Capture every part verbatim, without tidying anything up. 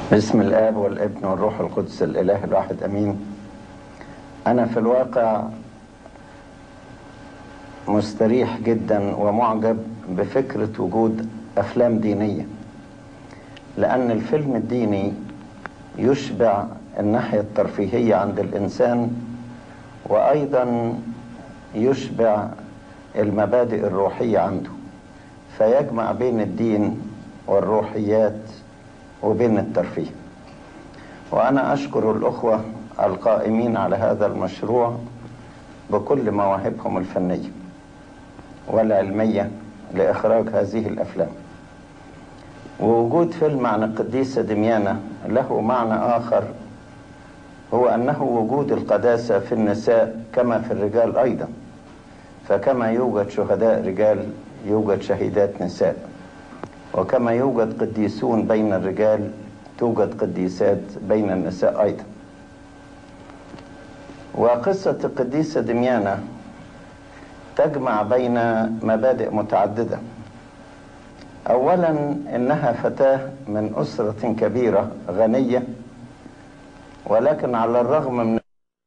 باسم الآب والابن والروح القدس الإله الواحد أمين. أنا في الواقع مستريح جدا ومعجب بفكرة وجود أفلام دينية، لأن الفيلم الديني يشبع الناحية الترفيهية عند الإنسان، وأيضا يشبع المبادئ الروحية عنده، فيجمع بين الدين والروحيات وبين الترفيه. وأنا أشكر الأخوة القائمين على هذا المشروع بكل مواهبهم الفنية والعلمية لإخراج هذه الأفلام. ووجود فيلم عن القديسة دميانة له معنى آخر، هو أنه وجود القداسة في النساء كما في الرجال أيضا، فكما يوجد شهداء رجال يوجد شهيدات نساء، وكما يوجد قديسون بين الرجال توجد قديسات بين النساء أيضا. وقصة القديسة دميانة تجمع بين مبادئ متعددة. أولا، إنها فتاة من أسرة كبيرة غنية، ولكن على الرغم من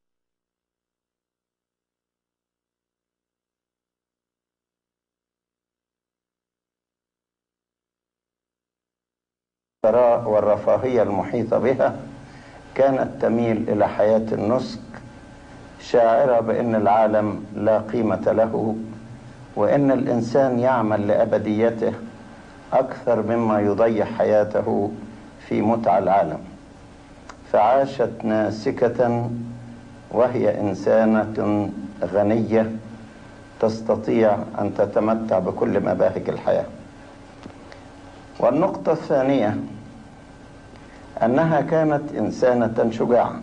الثراء والرفاهية المحيطة بها كانت تميل إلى حياة النسك، شاعرة بأن العالم لا قيمة له، وأن الإنسان يعمل لأبديته أكثر مما يضيع حياته في متع العالم. فعاشت ناسكة وهي إنسانة غنية تستطيع أن تتمتع بكل مباهج الحياة. والنقطة الثانية أنها كانت إنسانة شجاعة،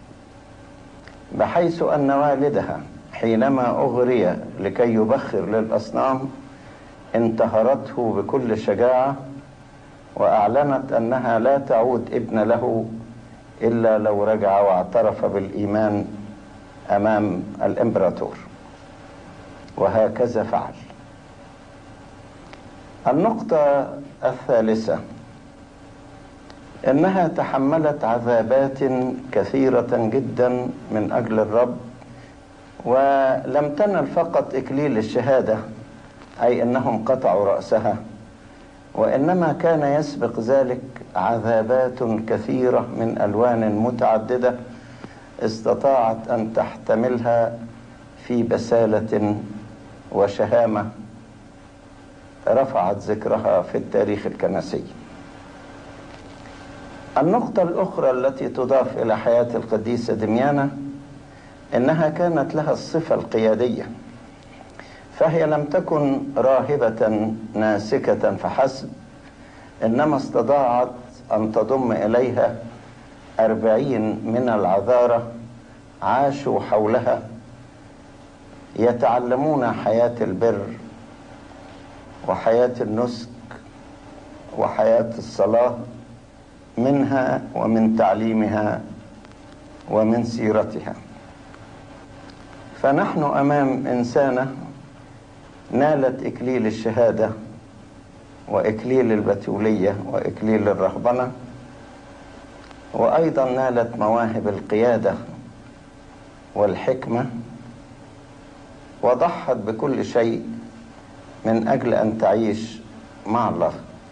بحيث أن والدها حينما أغري لكي يبخر للأصنام انتهرته بكل شجاعة، وأعلنت أنها لا تعود ابن له إلا لو رجع واعترف بالإيمان أمام الإمبراطور، وهكذا فعل. النقطة الثالثة إنها تحملت عذابات كثيرة جدا من أجل الرب، ولم تنل فقط إكليل الشهادة، أي أنهم قطعوا رأسها، وإنما كان يسبق ذلك عذابات كثيرة من ألوان متعددة استطاعت أن تحتملها في بسالة وشهامة رفعت ذكرها في التاريخ الكنسي. النقطة الأخرى التي تضاف إلى حياة القديسة دميانة إنها كانت لها الصفة القيادية، فهي لم تكن راهبة ناسكة فحسب، إنما استطاعت أن تضم إليها أربعين من العذارى عاشوا حولها يتعلمون حياة البر وحياة النسك وحياة الصلاة منها ومن تعليمها ومن سيرتها. فنحن أمام إنسانة نالت إكليل الشهادة وإكليل البتولية وإكليل الرهبنة، وأيضا نالت مواهب القيادة والحكمة، وضحت بكل شيء من أجل أن تعيش مع الله.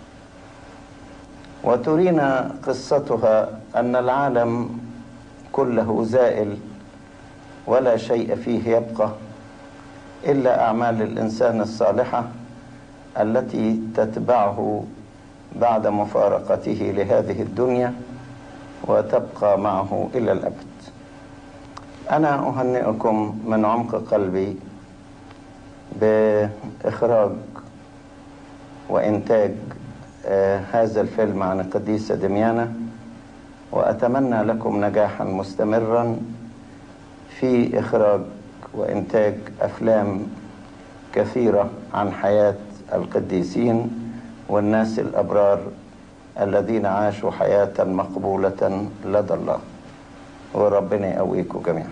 وترينا قصتها أن العالم كله زائل ولا شيء فيه يبقى إلا أعمال الإنسان الصالحة التي تتبعه بعد مفارقته لهذه الدنيا وتبقى معه إلى الأبد. أنا أهنئكم من عمق قلبي بإخراج وإنتاج آه هذا الفيلم عن القديسة دميانة، وأتمنى لكم نجاحا مستمرا في إخراج وإنتاج أفلام كثيرة عن حياة القديسين والناس الأبرار الذين عاشوا حياة مقبولة لدى الله، وربنا يقويكم جميعا.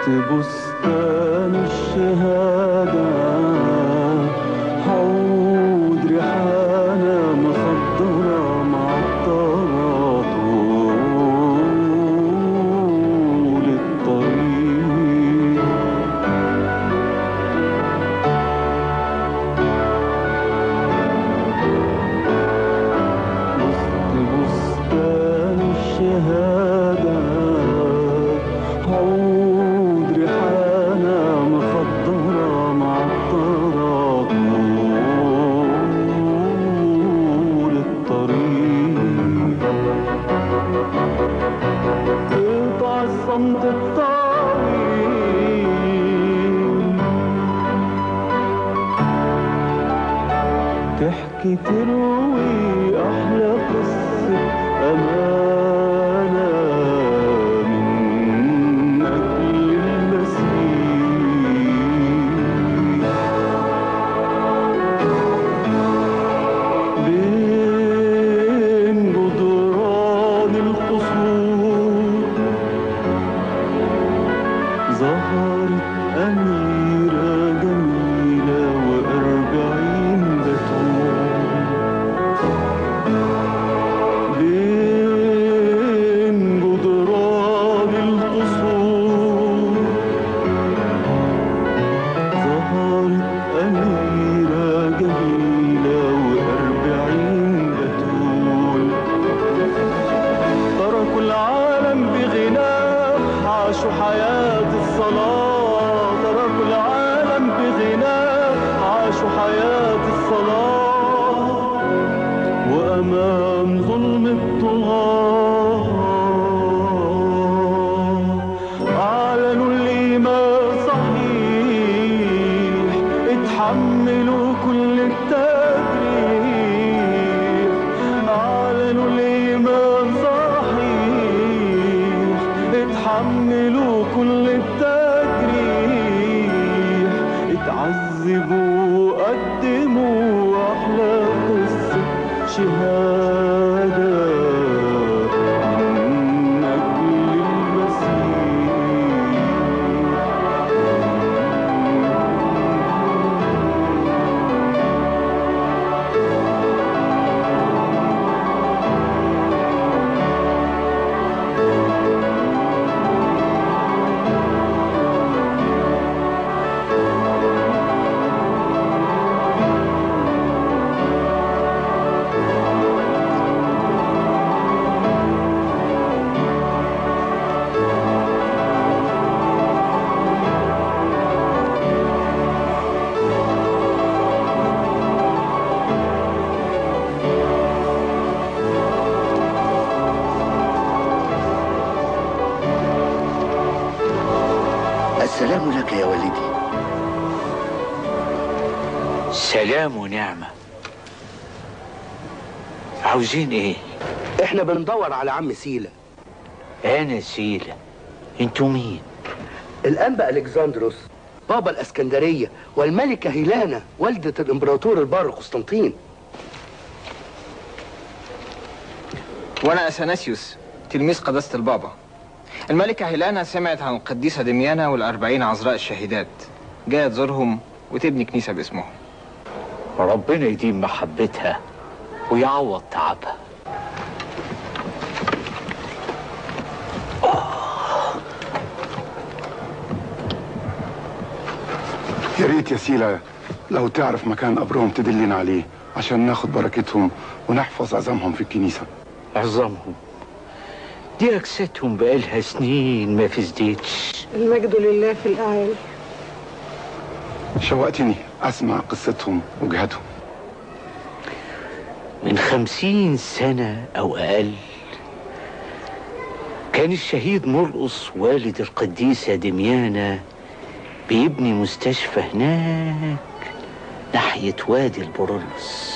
وسط بستان الشهادة حود ريحانة مخضرة معطرة طول الطريق. وسط بستان الشهادة حود ريحانة مخضرة معطرة طول الطريق. تقطع الصمت الطويل تحكي تروي أحلى قصة أمانة منك للمسيح. بين جدران القصور ظهرت أميرة جميلة وأربعين بتول. بين جدران القصور ظهرت أميرة جميلة وأربعين بتول. تركوا العالم بغناء عاشوا حياة الصلاة. تركوا العالم بغناء عاشوا حياة الصلاة. وأمام ظلم الطغاة أعلنوا الإيمان صحيح. اتحملوا كل التجريح. أعلنوا الإيمان صحيح. اتحملوا كل التجريح. اتعذبوا قدموا أحلى قصة شهادة منك للمسيح. السلام لك يا والدي. سلام ونعمة. عاوزين ايه؟ احنا بندور على عم سيلة. انا سيلة؟ انتوا مين؟ الأنبا ألكسندروس بابا الإسكندرية والملكة هيلانا والدة الإمبراطور البار قسطنطين. وانا اثناسيوس تلميذ قداسة البابا. الملكة هيلانا سمعت عن القديسة دميانة والأربعين عذراء الشهيدات، جاية تزورهم وتبني كنيسة باسمهم. ربنا يديم محبتها ويعوض تعبها. يا ريت يا سيلة لو تعرف مكان قبرهم تدلنا عليه عشان ناخد بركتهم ونحفظ عظامهم في الكنيسة. عظامهم دي أجسادهم بقالها سنين ما فزدتش. المجد لله في الأعالي. شوقتني أسمع قصتهم وجهتهم. من خمسين سنة أو أقل كان الشهيد مرقس والد القديسة دميانة بيبني مستشفى هناك ناحية وادي البرولوس.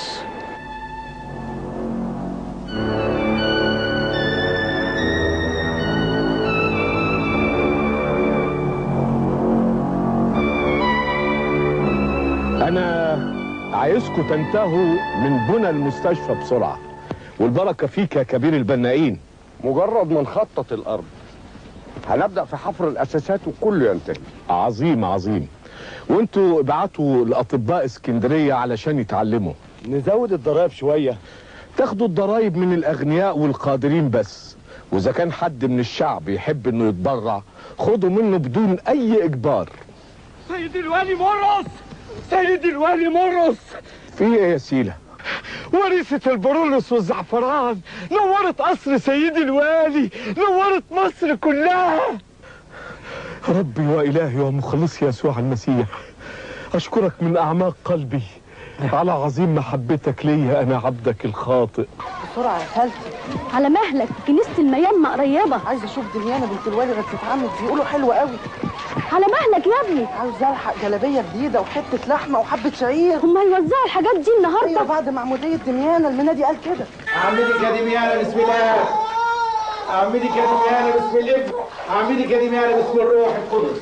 أنا عايزكم تنتهوا من بنى المستشفى بسرعة، والبركة فيك يا كبير البنائين. مجرد ما نخطط الأرض هنبدأ في حفر الأساسات وكله ينتهي. عظيم عظيم. وانتوا ابعتوا لأطباء اسكندرية علشان يتعلموا. نزود الضرايب شوية. تاخدوا الضرايب من الأغنياء والقادرين بس، وإذا كان حد من الشعب يحب إنه يتبرع خدوا منه بدون أي إجبار. سيد الوالي مرقص، سيد الوالي مرقص. في إيه يا سيلة؟ ورثة البرولوس والزعفران نورت قصر سيد الوالي، نورت مصر كلها. ربي وإلهي ومخلصي يسوع المسيح، أشكرك من أعماق قلبي على عظيم محبتك ليا أنا عبدك الخاطئ. بسرعة يا خالتي. على مهلك، كنيسة الميامة قريبة. عايزة أشوف دميانة بنت الوالي غسالة عمت، بيقولوا حلوة قوي. على مهلك يا ابني. عاوزة ألحق جلابية جديدة وحتة لحمة وحبة شعير. هم هيوزعوا الحاجات دي النهارده؟ أيوة بعد معمودية دميانة، المنادي قال كده. أعمدك يا دميانة بسم الله. أعمدك يا دميانة بسم الابن. أعمدك يا دميانة بسم الروح القدس.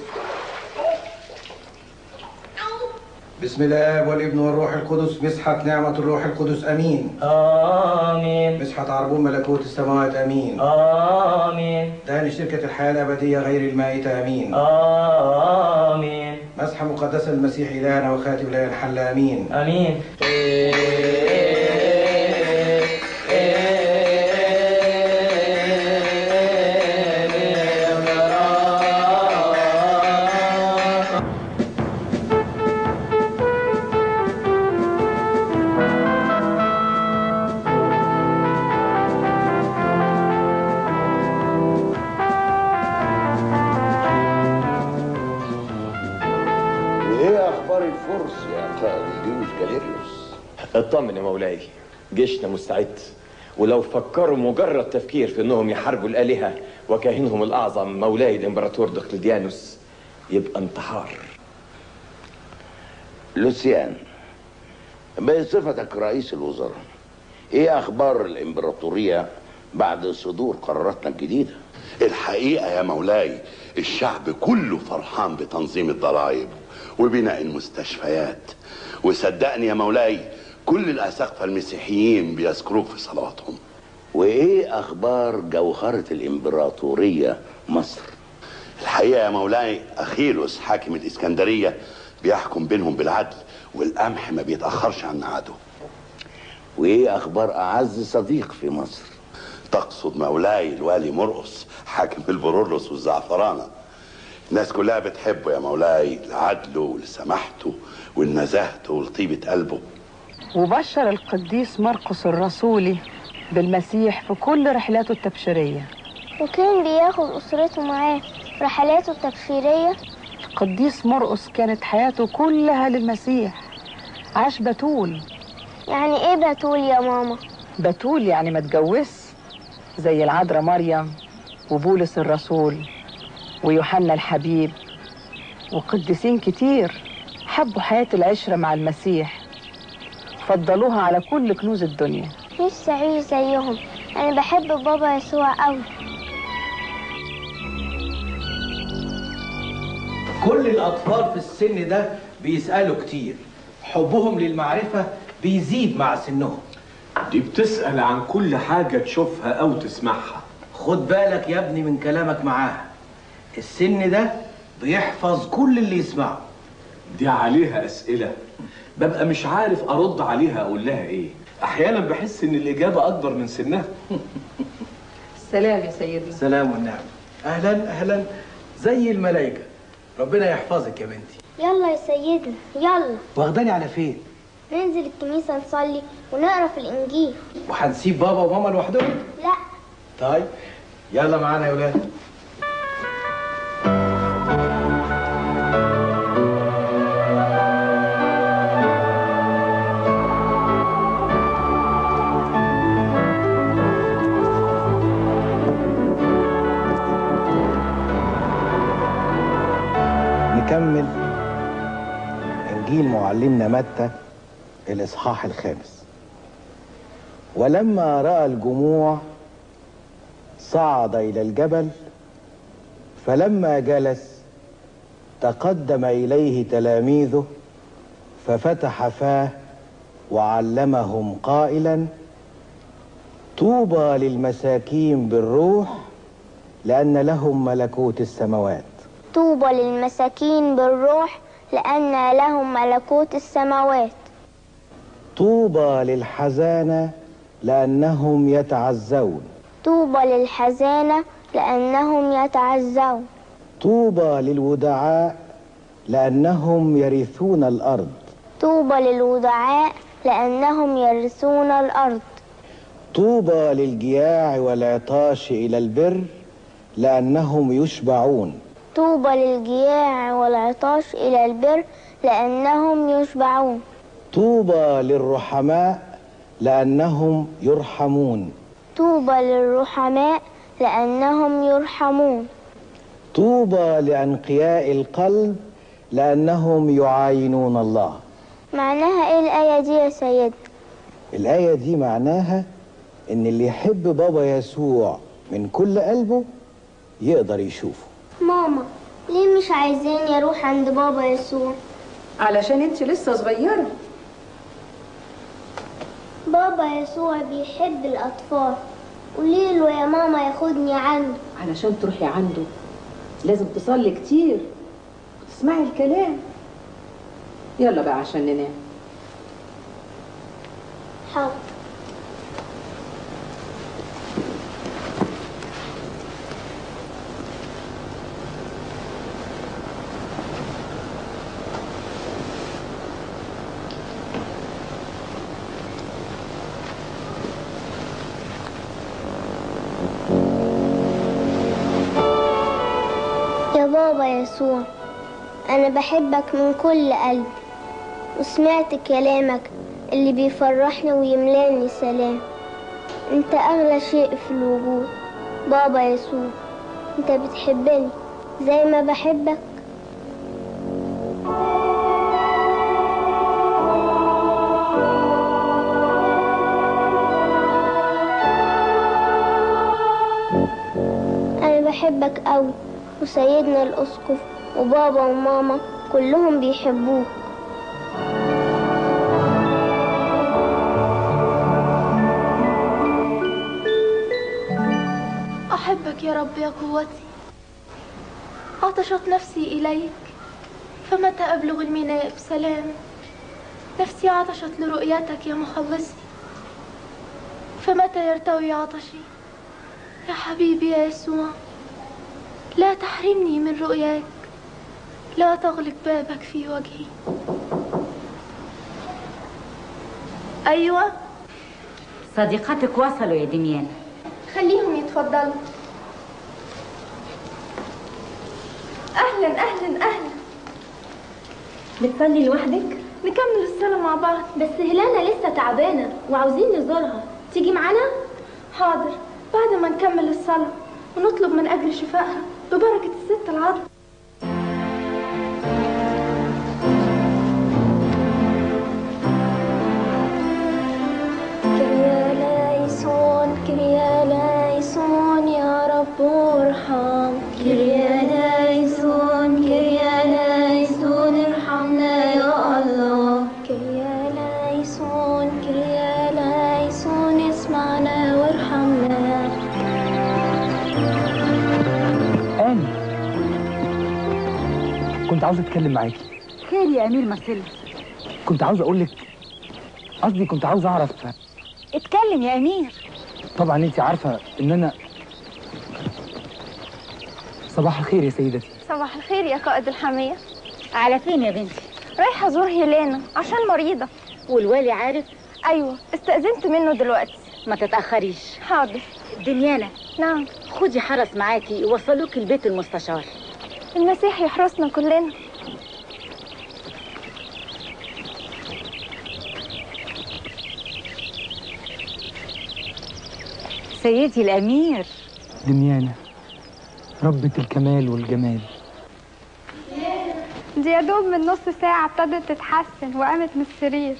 بسم الله والابن والروح القدس. مسحة نعمة الروح القدس امين. امين. مسحة عربون ملكوت السماوات امين. امين. دهن شركة الحياة الابدية غير المائتة امين. امين. مسحة مقدسة المسيح الهنا وخاتم لا ينحل امين. امين. اطمن يا مولاي، جيشنا مستعد، ولو فكروا مجرد تفكير في انهم يحاربوا الالهه وكاهنهم الاعظم مولاي الامبراطور دقلديانوس يبقى انتحار. لوسيان، بصفتك رئيس الوزراء، ايه اخبار الامبراطوريه بعد صدور قراراتنا الجديده؟ الحقيقه يا مولاي الشعب كله فرحان بتنظيم الضرائب وبناء المستشفيات، وصدقني يا مولاي كل الأساقفة المسيحيين بيذكروك في صلواتهم. وإيه أخبار جوهرة الإمبراطورية مصر؟ الحقيقة يا مولاي أخيلوس حاكم الإسكندرية بيحكم بينهم بالعدل، والقمح ما بيتأخرش عن ميعاده. وإيه أخبار أعز صديق في مصر؟ تقصد مولاي الوالي مرقص حاكم البرولوس والزعفرانة. الناس كلها بتحبه يا مولاي لعدله ولسماحته ولنزاهته ولطيبة قلبه. وبشر القديس مرقس الرسولي بالمسيح في كل رحلاته التبشيرية، وكان بياخد أسرته معاه في رحلاته التبشيرية. القديس مرقس كانت حياته كلها للمسيح، عاش بتول. يعني ايه بتول يا ماما؟ بتول يعني ما اتجوزش، زي العذراء مريم وبولس الرسول ويوحنا الحبيب وقديسين كتير حبوا حياة العشرة مع المسيح، فضلوها على كل كنوز الدنيا. نفسي أعيش زيهم، أنا بحب بابا يسوع أوي. كل الأطفال في السن ده بيسألوا كتير، حبهم للمعرفة بيزيد مع سنهم. دي بتسأل عن كل حاجة تشوفها أو تسمعها. خد بالك يا ابني من كلامك معاها، السن ده بيحفظ كل اللي يسمعه. دي عليها أسئلة ببقى مش عارف أرد عليها أقول لها إيه، أحيانا بحس إن الإجابة أكبر من سنها. السلام يا سيدنا. السلام والنعم. أهلا أهلا زي الملايكة، ربنا يحفظك يا بنتي. يلا يا سيدنا يلا. واخداني على فين؟ ننزل الكنيسة نصلي ونقرا في الإنجيل. وهنسيب بابا وماما لوحدهم؟ لا. طيب يلا معانا يا ولاد. نكمل إنجيل معلمنا متى الإصحاح الخامس. ولما رأى الجموع صعد إلى الجبل، فلما جلس تقدم إليه تلاميذه ففتح فاه وعلمهم قائلا: طوبى للمساكين بالروح لأن لهم ملكوت السماوات. طوبى للمساكين بالروح لأن لهم ملكوت السماوات. طوبى للحزانة لأنهم يتعزون. طوبى للحزانة لأنهم يتعزون. طوبى للودعاء لأنهم يرثون الأرض. طوبى للودعاء لأنهم يرثون الأرض. طوبى للجياع والعطاش إلى البر لأنهم يشبعون. طوبى للجياع والعطاش إلى البر لأنهم يشبعون. طوبى للرحماء لأنهم يرحمون. طوبى للرحماء لأنهم يرحمون. طوبى لأنقياء القلب لأنهم يعاينون الله. معناها إيه الآية دي يا سيد؟ الآية دي معناها إن اللي يحب بابا يسوع من كل قلبه يقدر يشوفه. ماما، ليه مش عايزين يروح عند بابا يسوع؟ علشان انت لسه صغيرة. بابا يسوع بيحب الأطفال، قوليله يا ماما ياخدني عنده. علشان تروحي عنده لازم تصلي كتير وتسمعي الكلام. يلا بقى عشان ننام. حاضر. يا بابا يسوع، أنا بحبك من كل قلبي وسمعت كلامك اللي بيفرحني ويملاني سلام. أنت أغلى شيء في الوجود بابا يسوع. أنت بتحبني زي ما بحبك. أنا بحبك أوي، وسيدنا الأسقف وبابا وماما كلهم بيحبوك. أحبك يا رب يا قوتي، عطشت نفسي إليك، فمتى أبلغ الميناء بسلام؟ نفسي عطشت لرؤيتك يا مخلصي، فمتى يرتوي عطشي؟ يا حبيبي يا يسوع، لا تحرمني من رؤياك، لا تغلق بابك في وجهي. أيوة، صديقاتك وصلوا يا دميانة. خليهم يتفضلوا. أهلا أهلا أهلا. بتصلي لوحدك؟ نكمل الصلاة مع بعض. بس هيلانا لسه تعبانة وعاوزين نزورها، تيجي معانا؟ حاضر، بعد ما نكمل الصلاة ونطلب من أجل شفائها ببركة الست العذراء. كريالايسون كريالايسون يا رب ارحم. كريالايسون كريالايسون ارحمنا يا الله. كريالايسون كريالايسون اسمعنا وارحمنا. آني، كنت عاوز اتكلم معاكي. خير يا امير مارسيلوس؟ كنت عاوز اقول لك، قصدي كنت عاوز اعرف. اتكلم يا امير. طبعا انت عارفه ان انا. صباح الخير يا سيدتي. صباح الخير يا قائد الحامية. على فين يا بنتي؟ رايحة ازور هيلانا عشان مريضة. والوالي عارف؟ ايوه، استأذنت منه دلوقتي. ما تتأخريش. حاضر. دميانة. نعم. خدي حرس معاكي يوصلوك البيت المستشار. المسيح يحرسنا كلنا. سيدي الأمير. دميانة، ربة الكمال والجمال. دي يا دوب من نص ساعة ابتدت تتحسن وقامت من السرير.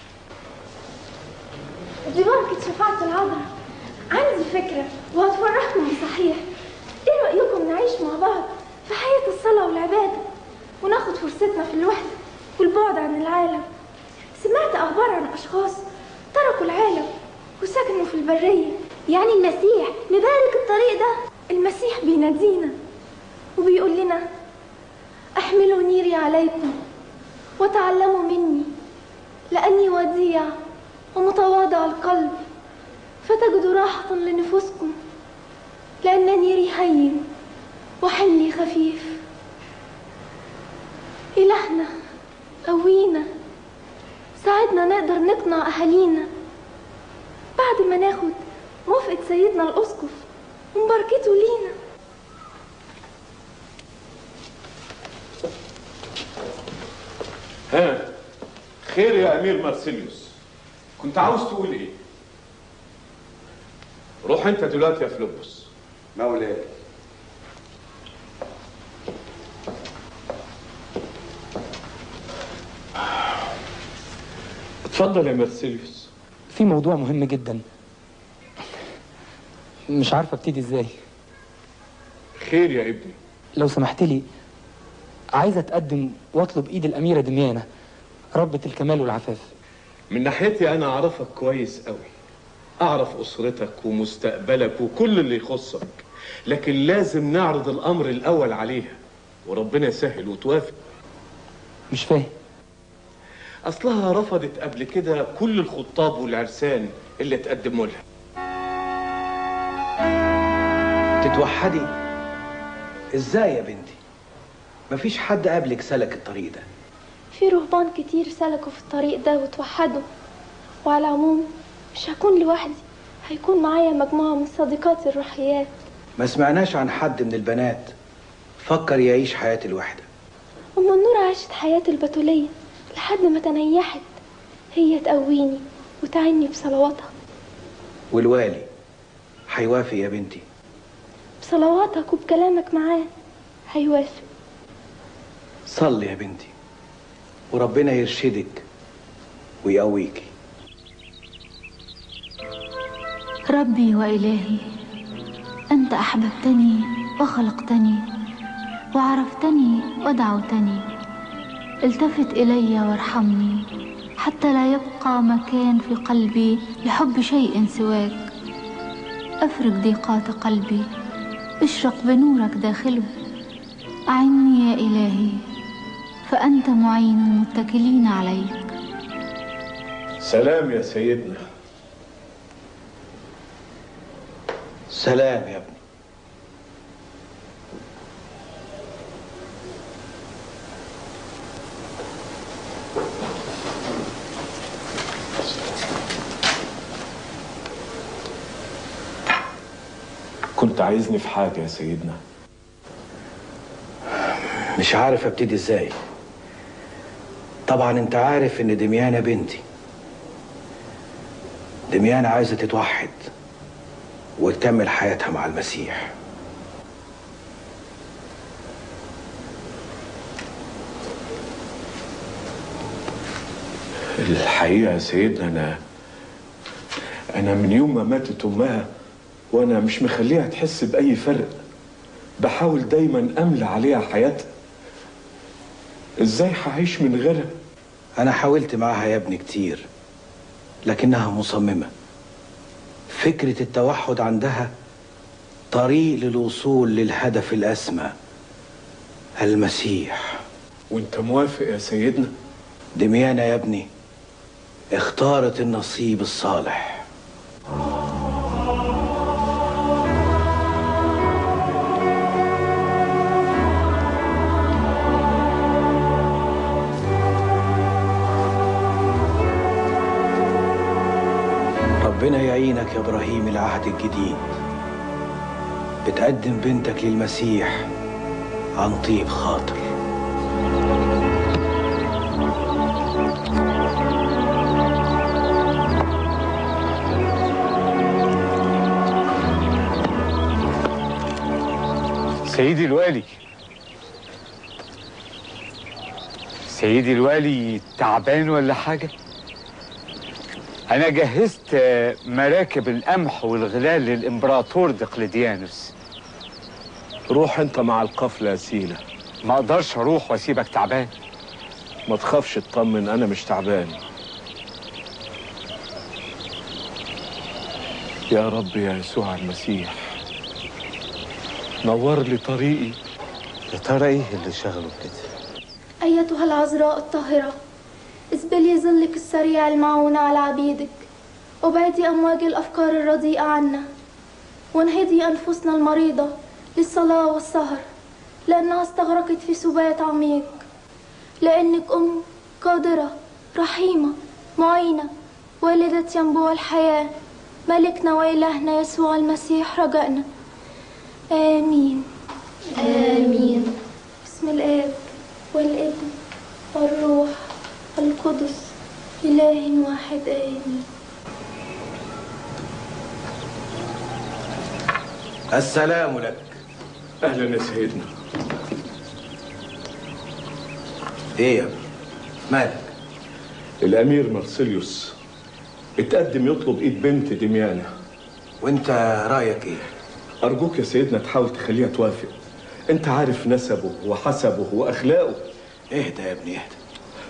دي بركة شفاعة العذراء. عندي فكرة وهتفرحكم بصحيح. ايه رأيكم نعيش مع بعض في حياة الصلاة والعبادة وناخد فرصتنا في الوحدة والبعد عن العالم؟ سمعت أخبار عن أشخاص تركوا العالم وسكنوا في البرية. يعني المسيح مبارك الطريق ده. المسيح بينادينا وبيقول لنا احملوا نيري عليكم وتعلموا مني لأني وديع ومتواضع القلب فتجدوا راحة لنفوسكم، لأن نيري هين وحملي خفيف. إلهنا قوينا، ساعدنا نقدر نقنع أهالينا بعد ما ناخد موافقة سيدنا الأسقف ومباركته لينا. ها خير يا امير مارسيليوس، كنت عاوز تقول ايه؟ روح انت دلوقتي يا فيلبس. مولاي. اتفضل يا مارسيليوس. في موضوع مهم جدا، مش عارفه ابتدي ازاي. خير يا ابني؟ لو سمحت لي، عايز اتقدم واطلب ايد الاميره دميانه ربة الكمال والعفاف. من ناحيتي انا اعرفك كويس قوي، اعرف اسرتك ومستقبلك وكل اللي يخصك، لكن لازم نعرض الامر الاول عليها وربنا يسهل وتوافق. مش فاهم. اصلها رفضت قبل كده كل الخطاب والعرسان اللي تقدموا لها. تتوحدي ازاي يا بنتي؟ مفيش حد قبلك سلك الطريق ده. في رهبان كتير سلكوا في الطريق ده وتوحدوا، وعلى العموم مش هكون لوحدي، هيكون معايا مجموعة من صديقاتي الروحيات. ما سمعناش عن حد من البنات فكر يعيش حياة الوحدة. أم النور عاشت حياة البتولية لحد ما تنيحت، هي تقويني وتعني بصلواتها. والوالي هيوافق يا بنتي؟ بصلواتك وبكلامك معاه هيوافق. صلي يا بنتي وربنا يرشدك ويقويكي. ربي وإلهي، أنت أحببتني وخلقتني وعرفتني ودعوتني، التفت إلي وارحمني حتى لا يبقى مكان في قلبي لحب شيء سواك. أفرج ضيقات قلبي، اشرق بنورك داخله. أعني يا إلهي فأنت معين المتكلين عليك. سلام يا سيدنا. سلام يا ابني. كنت عايزني في حاجة يا سيدنا؟ مش عارف ابتدي ازاي. طبعا انت عارف ان دميانة بنتي. دميانة عايزة تتوحد وتكمل حياتها مع المسيح. الحقيقة يا سيدنا أنا أنا من يوم ما ماتت أمها وأنا مش مخليها تحس بأي فرق. بحاول دايما أملى عليها حياتها. إزاي هعيش من غيرها؟ أنا حاولت معاها يا ابني كتير لكنها مصممة. فكرة التوحد عندها طريق للوصول للهدف الأسمى، المسيح. وانت موافق يا سيدنا؟ دميانة يا ابني اختارت النصيب الصالح. ربنا يعينك يا إبراهيم العهد الجديد، بتقدم بنتك للمسيح عن طيب خاطر. سيدي الوالي، سيدي الوالي تعبان ولا حاجة؟ أنا جهزت مراكب القمح والغلال للإمبراطور دقلديانوس. روح أنت مع القافلة يا سينا. ما أقدرش أروح وأسيبك تعبان. ما تخافش، اطمن، أنا مش تعبان. يا رب يا يسوع المسيح، نور لي طريقي. يا ترى ايه اللي شغله كده؟ أيتها العذراء الطاهرة، اسبلي ظلك السريع المعون على عبيدك، وابعدي أمواج الأفكار الرديئة عنا، وانهضي أنفسنا المريضة للصلاة والسهر، لأنها استغرقت في سبات عميق، لأنك أم قادرة رحيمة معينة، والدة ينبوع الحياة، ملكنا وإلهنا يسوع المسيح رجائنا. آمين. آمين. بسم الآب والابن والروح القدس إله واحد. آمين. السلام لك. اهلا يا سيدنا. ايه يا ابني مالك؟ الامير مرسيليوس اتقدم يطلب ايد بنت دميانة. وانت رايك ايه؟ ارجوك يا سيدنا تحاول تخليها توافق. انت عارف نسبه وحسبه واخلاقه. اهدى يا ابني اهدى.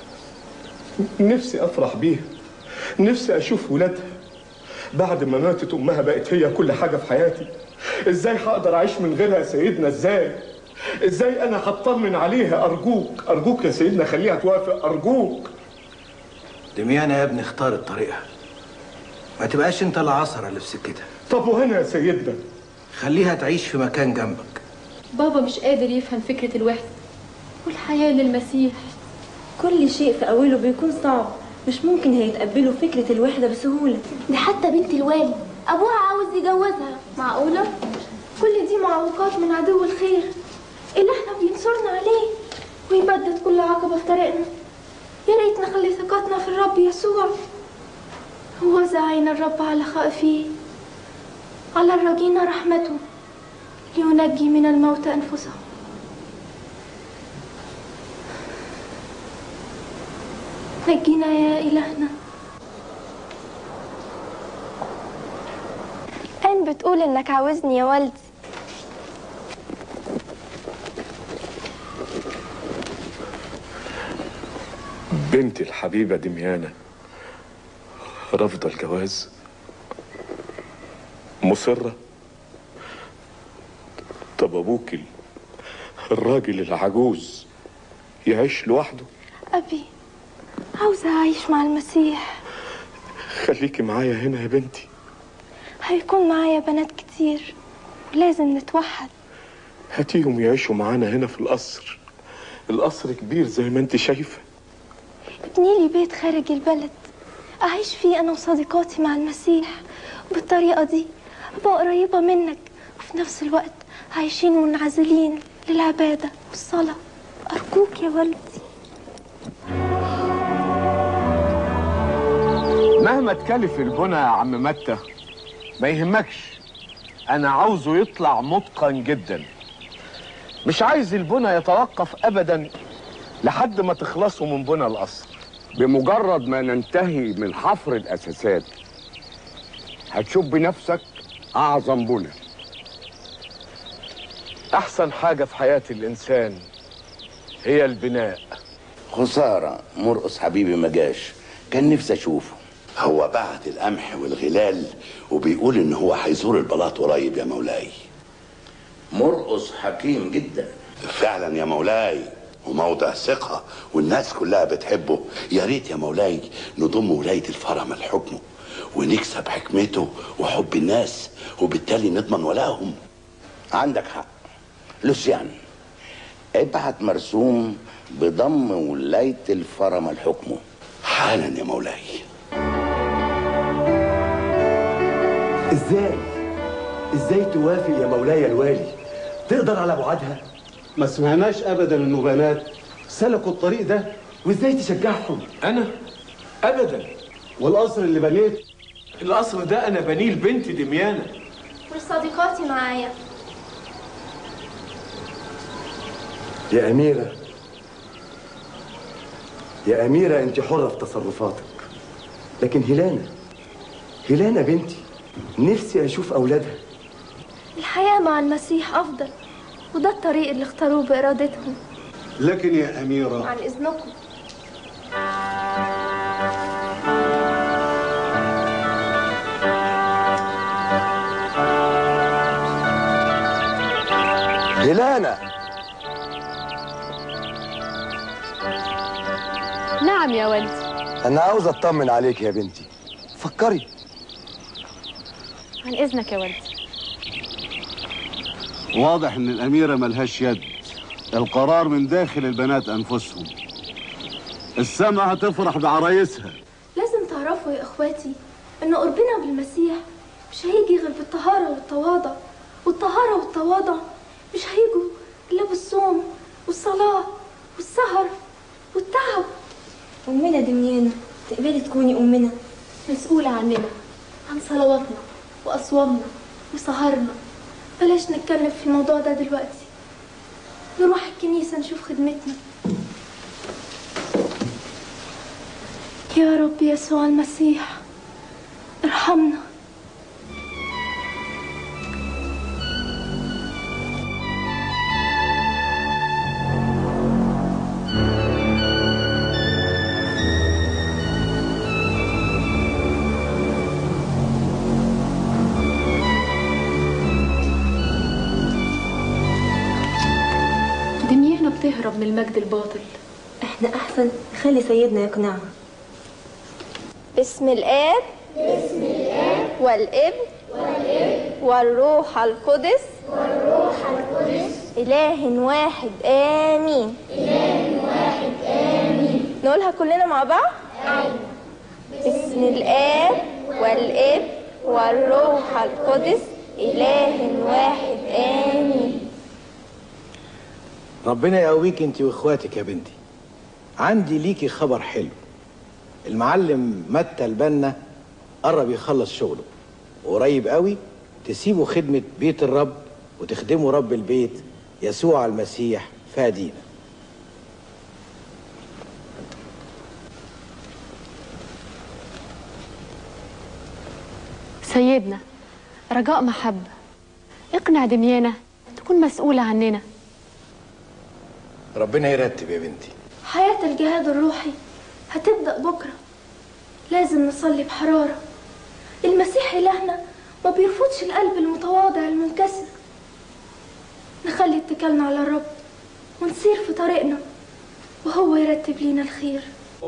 نفسي افرح بيها، نفسي اشوف ولادها. بعد ما ماتت امها بقت هي كل حاجه في حياتي. ازاي هقدر اعيش من غيرها يا سيدنا؟ ازاي ازاي انا هطمن عليها؟ ارجوك ارجوك يا سيدنا خليها توافق ارجوك. دميانة يا ابني اختارت طريقها، ما تبقاش انت العصرة اللي في سكتها. طب وهنا يا سيدنا؟ خليها تعيش في مكان جنبك. بابا مش قادر يفهم فكرة الوحدة والحياة للمسيح. كل شيء في أوله بيكون صعب، مش ممكن هيتقبلوا فكرة الوحدة بسهولة. دي حتى بنت الوالي أبوها عاوز يجوزها، معقولة؟ كل دي معوقات من عدو الخير اللي احنا بينصرنا عليه ويبدد كل عقبة في طريقنا. يا ريت نخلي ثقتنا في الرب يسوع. هو عين الرب على خائفيه، على الراجين رحمته، لينجي من الموت أنفسهم. نجينا يا إلهنا. أن بتقول إنك عاوزني يا والدي. بنتي الحبيبة دميانة رافضة الجواز، مصرة. طب أبوك الراجل العجوز يعيش لوحده؟ أبي عاوزة أعيش مع المسيح. خليكي معايا هنا يا بنتي. هيكون معايا بنات كتير ولازم نتوحد. هاتيهم يعيشوا معانا هنا في القصر. القصر كبير زي ما انت شايفة. ابني لي بيت خارج البلد أعيش فيه أنا وصديقاتي مع المسيح، وبالطريقة دي أبقى قريبة منك، وفي نفس الوقت عايشين منعزلين للعبادة والصلاة. أرجوك يا والدي. مهما تكلف البنى يا عم متى ما يهمكش، انا عاوزه يطلع متقن جدا. مش عايز البنى يتوقف ابدا لحد ما تخلصوا من بنى القصر. بمجرد ما ننتهي من حفر الاساسات هتشوف بنفسك اعظم بنى. احسن حاجة في حياة الانسان هي البناء. خسارة مرقص حبيبي ما جاش، كان نفسي اشوفه. هو بعت القمح والغلال وبيقول ان هو هيزور البلاط قريب يا مولاي. مرقص حكيم جدا. فعلا يا مولاي، وموضع ثقة والناس كلها بتحبه. يا ريت يا مولاي نضم ولاية الفرما لحكمه ونكسب حكمته وحب الناس، وبالتالي نضمن ولائهم. عندك حق لوسيان، ابعت مرسوم بضم ولاية الفرما لحكمه حالا يا مولاي. ازاي ازاي توافق يا مولاي الوالي؟ تقدر على بعدها؟ ما سمعناش ابدا انه بنات سلكوا الطريق ده، وازاي تشجعهم؟ انا ابدا. والقصر اللي بنيت؟ القصر ده انا بنيه لبنت دميانة وصديقاتي معايا. يا أميرة يا أميرة أنت حرة في تصرفاتك، لكن هيلانا هيلانا بنتي نفسي أشوف أولادها. الحياة مع المسيح أفضل، وده الطريق اللي اختاروه بإرادتهم. لكن يا أميرة عن إذنكم. هيلانا. نعم يا والدي. أنا عاوز أطمن عليك يا بنتي. فكري. عن إذنك يا والدي. واضح إن الأميرة ملهاش يد، القرار من داخل البنات أنفسهم. السما هتفرح بعرايسها. لازم تعرفوا يا إخواتي إن قربنا بالمسيح مش هيجي غير بالطهارة والتواضع، والطهارة والتواضع مش هيجوا إلا بالصوم والصلاة والسهر والتعب. أمنا دميانة، تقبلي تكوني أمنا مسؤولة عننا، عن صلواتنا وأصوامنا وسهرنا. بلاش نتكلم في الموضوع ده دلوقتي، نروح الكنيسة نشوف خدمتنا. يا رب يسوع المسيح ارحمنا. دميانة بتهرب من المجد الباطل. احنا أحسن نخلي سيدنا يقنعها. باسم الآب باسم الآب والابن والابن والروح القدس والروح القدس إله واحد آمين. إله واحد آمين. نقولها كلنا مع بعض؟ أيوة. باسم الآب والابن والروح القدس إله واحد آمين. ربنا يقويك انت واخواتك يا بنتي. عندي ليكي خبر حلو. المعلم متى البنا قرب يخلص شغله، وقريب قوي تسيبوا خدمة بيت الرب وتخدموا رب البيت يسوع المسيح فادينا. سيدنا رجاء محبة، اقنع دميانة تكون مسؤولة عننا. ربنا يرتب يا بنتي. حياة الجهاد الروحي هتبدأ بكرة. لازم نصلي بحرارة. المسيح إلهنا ما بيرفضش القلب المتواضع المنكسر. نخلي اتكالنا على الرب ونسير في طريقنا وهو يرتب لينا الخير.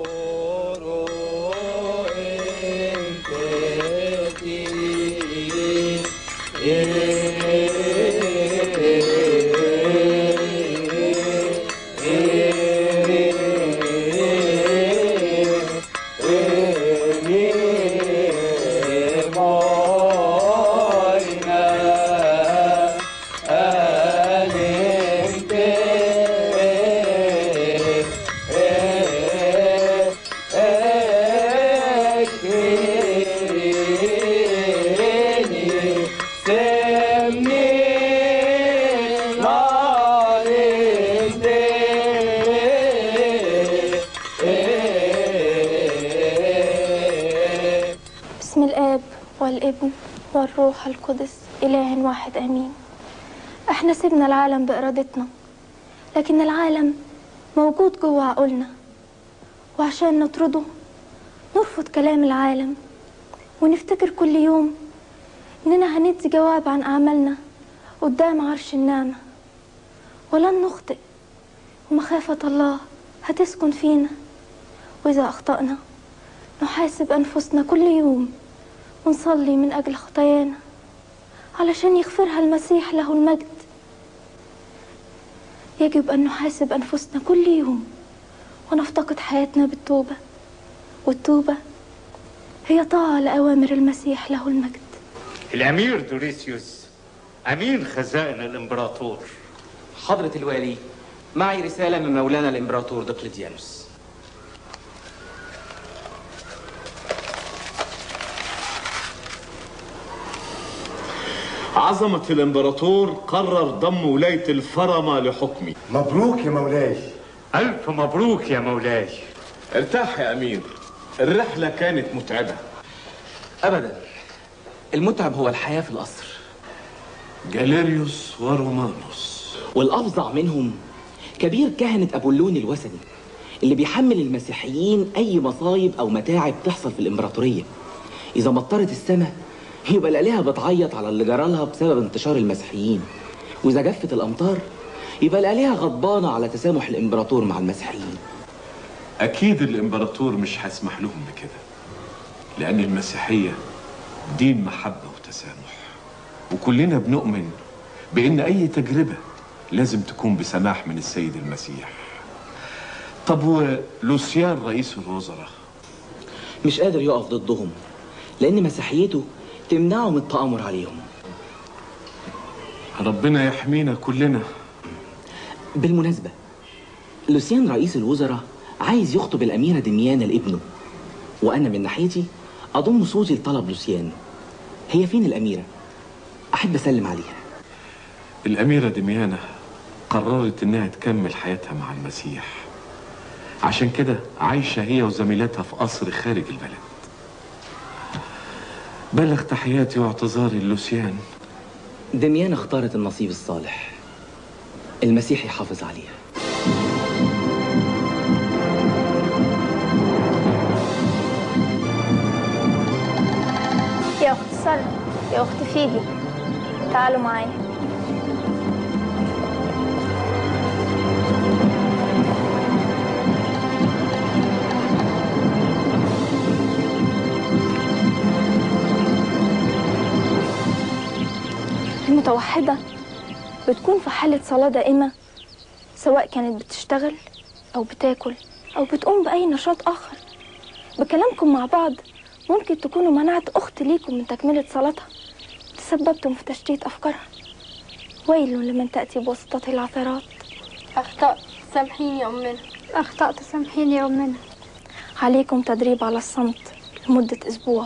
باسم الآب والابن والروح القدس إله واحد آمين. احنا سيبنا العالم بإرادتنا، لكن العالم موجود جوه عقولنا، وعشان نطرده نرفض كلام العالم ونفتكر كل يوم إننا هندي جواب عن أعمالنا قدام عرش النعمة، ولن نخطئ، ومخافة الله هتسكن فينا. وإذا أخطأنا نحاسب أنفسنا كل يوم ونصلي من أجل خطايانا علشان يغفرها المسيح له المجد. يجب أن نحاسب أنفسنا كل يوم ونفتقد حياتنا بالتوبة، والتوبة هي طاعة لأوامر المسيح له المجد. الأمير دوريسيوس أمين خزائن الإمبراطور. حضرة الوالي، معي رسالة من مولانا الإمبراطور دقلديانوس. عظمة الإمبراطور قرر ضم ولاية الفرما لحكمي. مبروك يا مولاي. ألف مبروك يا مولاي. ارتاح يا أمير، الرحلة كانت متعبة. أبدا، المتعب هو الحياة في القصر. جاليريوس ورومانوس، والأفظع منهم كبير كهنة أبولون الوثني اللي بيحمل المسيحيين أي مصايب أو متاعب تحصل في الإمبراطورية. إذا مطرت السماء يبقى الآلهة بتعيط على اللي جرالها بسبب انتشار المسيحيين، وإذا جفت الأمطار يبقى الآلهة غضبانة على تسامح الإمبراطور مع المسيحيين. أكيد الإمبراطور مش هيسمح لهم بكده، لأن المسيحية دين محبة وتسامح، وكلنا بنؤمن بأن أي تجربة لازم تكون بسماح من السيد المسيح. طب ولوسيان رئيس الوزراء مش قادر يقف ضدهم لأن مسيحيته تمنعه من التآمر عليهم. ربنا يحمينا كلنا. بالمناسبة لوسيان رئيس الوزراء عايز يخطب الأميرة دميانة لابنه، وأنا من ناحيتي أضم صوتي لطلب لوسيان. هي فين الأميرة؟ أحب أسلم عليها. الأميرة دميانة قررت إنها تكمل حياتها مع المسيح، عشان كده عايشة هي وزميلتها في قصر خارج البلد. بلغ تحياتي واعتذاري للوسيان. دميانة اختارت النصيب الصالح، المسيح يحافظ عليها. يا أخت سارة، يا أخت فيبي، تعالوا معايا. المتوحدة بتكون في حالة صلاة دائمة، سواء كانت بتشتغل أو بتاكل أو بتقوم بأي نشاط آخر. بكلامكم مع بعض ممكن تكونوا منعت أخت ليكم من تكملة صلاتها، تسببتم في تشتيت أفكارها. ويل لمن تأتي بواسطة العثرات. أخطأت، سامحيني يا أمنا. أخطأت، سامحيني يا أمنا. عليكم تدريب على الصمت لمدة أسبوع.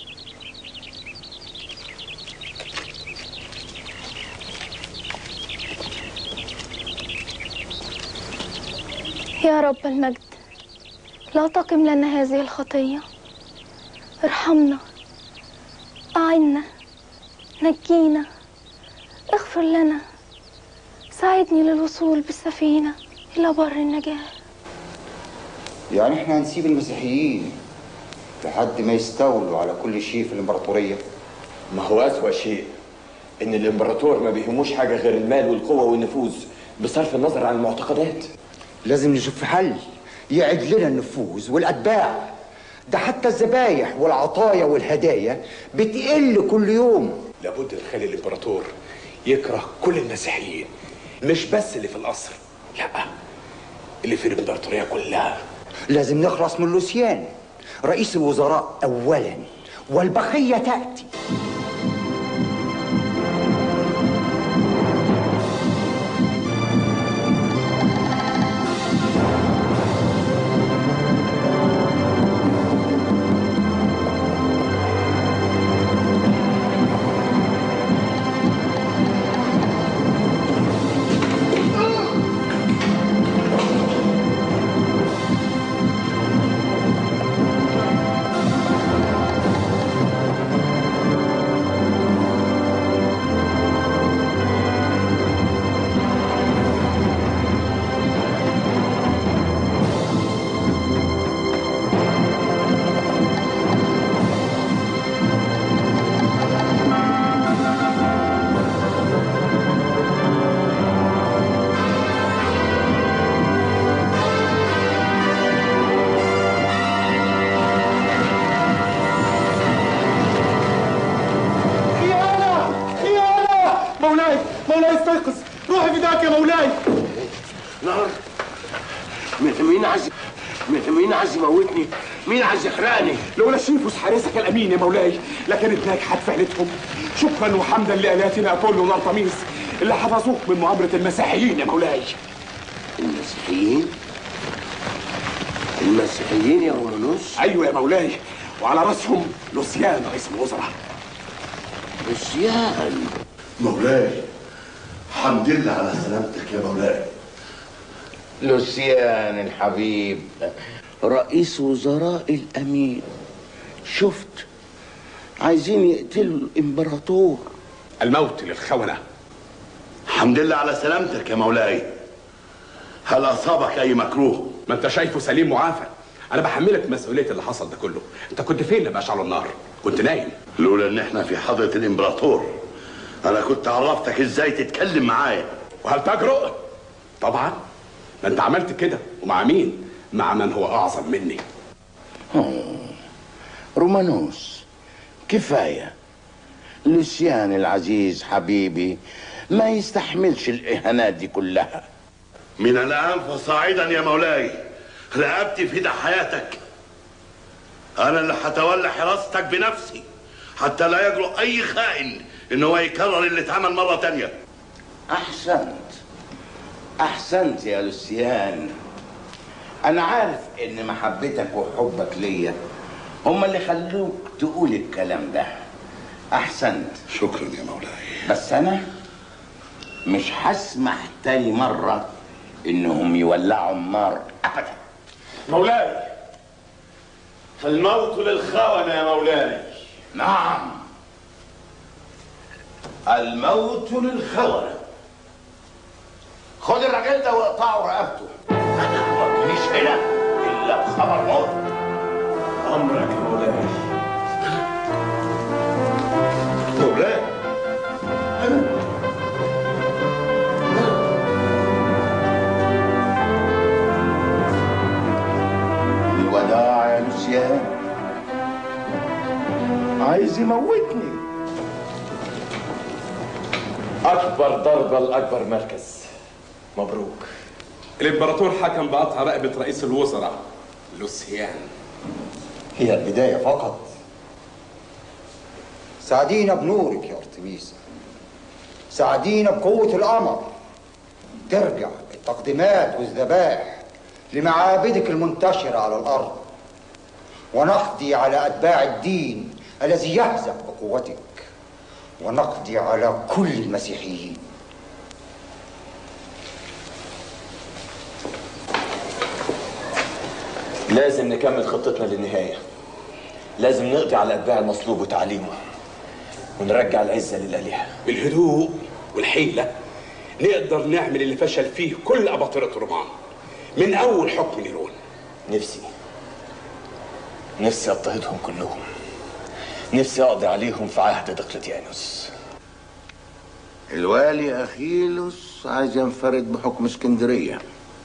يا رب المجد، لا تقم لنا هذه الخطية، ارحمنا، أعنا، نجينا، اغفر لنا، ساعدني للوصول بالسفينة إلى بر النجاة. يعني احنا هنسيب المسيحيين لحد ما يستولوا على كل شيء في الإمبراطورية؟ ما هو أسوأ شيء إن الإمبراطور ما بيهموش حاجة غير المال والقوة والنفوذ بصرف النظر عن المعتقدات. لازم نشوف حل يعد لنا النفوذ والأتباع. ده حتى الذبايح والعطايا والهدايا بتقل كل يوم. لابد نخلي الإمبراطور يكره كل المسيحيين، مش بس اللي في القصر، لا، اللي في الإمبراطورية كلها. لازم نخلص من لوسيان رئيس الوزراء أولا، والبقية تأتي. يموتني؟ مين عايز يحرقني؟ لولا شيفوس حارسك الامين يا مولاي لكانت ناجحه فعلتهم. شكرا وحمدا لالهتنا ابولو ونارتميس اللي حفظوك من مؤامره المسيحيين يا مولاي. المسيحيين؟ المسيحيين يا رومانوس؟ ايوه يا مولاي، وعلى راسهم لوسيان رئيس الوزراء. لوسيان؟ مولاي حمد لله على سلامتك يا مولاي. لوسيان الحبيب، رئيس وزراء الامين، شفت عايزين يقتلوا الامبراطور. الموت للخونة. حمد لله على سلامتك يا مولاي. هل اصابك اي مكروه؟ ما انت شايفه سليم معافى. انا بحملك مسؤوليه اللي حصل ده كله. انت كنت فين لما اشعلوا النار؟ كنت نايم. لولا ان احنا في حضره الامبراطور انا كنت عرفتك ازاي تتكلم معايا. وهل تجرؤ؟ طبعا. ما انت عملت كده. ومع مين؟ مع من هو اعظم مني. رومانوس كفايه. لوسيان العزيز حبيبي ما يستحملش الاهانات دي كلها. من الان فصاعدا يا مولاي رقبتي في ايد حياتك. انا اللي هتولى حراستك بنفسي حتى لا يجرؤ اي خائن ان هو يكرر اللي اتعمل مره تانيه. احسنت احسنت يا لوسيان. انا عارف ان محبتك وحبك ليا هما اللي خلوك تقول الكلام ده. احسنت. شكرا يا مولاي. بس انا مش هسمح تاني مره انهم يولعوا النار ابدا. مولاي الموت للخونة يا مولاي. نعم الموت للخونة. خد الراجل ده واقطعوا رقبته. انا ما تجيش هنا الا بخبر موت. امرك يا مولاي. مولاي الوداع يا لوسيان. عايز يموتني. اكبر ضربه لاكبر مركز. مبروك. الامبراطور حكم بقطع رقبه رئيس الوزراء لوسيان. هي البداية فقط. ساعدينا بنورك يا ارتميسا. ساعدينا بقوة القمر. ترجع التقديمات والذبائح لمعابدك المنتشرة على الأرض، ونقضي على أتباع الدين الذي يهزأ بقوتك، ونقضي على كل المسيحيين. لازم نكمل خطتنا للنهاية. لازم نقضي على أتباع المصلوب وتعليمه ونرجع العزة للآلهة. بالهدوء والحيلة نقدر نعمل اللي فشل فيه كل أباطرة الرومان من أول حكم نيرون. نفسي نفسي أضطهدهم كلهم. نفسي أقضي عليهم في عهد دقلتيانوس. الوالي أخيلوس عايز ينفرد بحكم اسكندرية.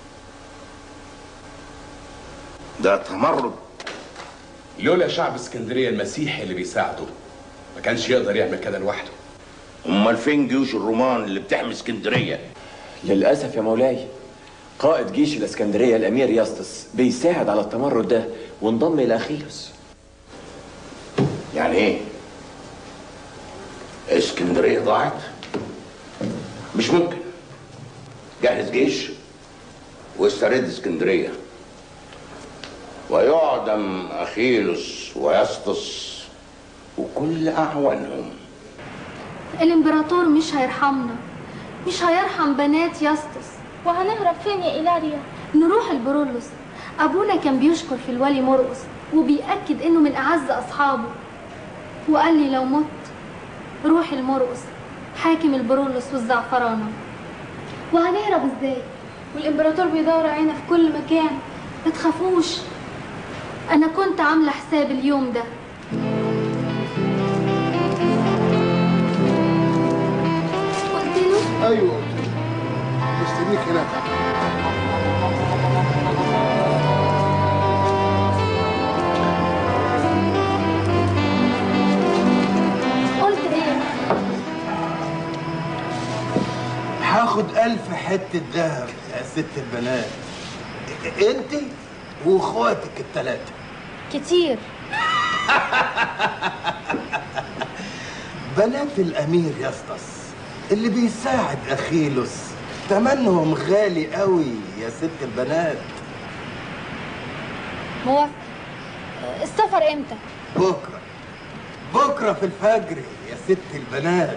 ده تمرد. لولا شعب اسكندرية المسيحي اللي بيساعده ما كانش يقدر يعمل كده لوحده. امال فين جيوش الرومان اللي بتحمي اسكندرية؟ للأسف يا مولاي قائد جيش الاسكندرية الأمير ياسطس بيساعد على التمرد ده وانضم إلى أخيلوس. يعني ايه؟ اسكندرية ضاعت؟ مش ممكن. جهز جيش واسترد اسكندرية ويعدم أخيلوس ويسطس وكل أعوانهم. الامبراطور مش هيرحمنا، مش هيرحم بنات ياسطس. وهنهرب فين يا إيلاريا؟ نروح البرولوس. أبونا كان بيشكر في الولي مرقس وبيأكد إنه من أعز أصحابه، وقال لي لو مت روح المرقس حاكم البرولوس والزعفرانة. وهنهرب إزاي؟ والإمبراطور بيدور علينا في كل مكان. ما تخافوش، أنا كنت عاملة حساب اليوم ده. قلت له؟ أيوه قلت له. مستنيك هناك. قلت إيه؟ هاخد ألف حتة ذهب يا ست البنات. انت واخواتك التلاتة. كتير. بنات الامير ياسطس اللي بيساعد اخيلوس تمنهم غالي قوي يا ست البنات. موافق. السفر امتى؟ بكره. بكره في الفجر يا ست البنات.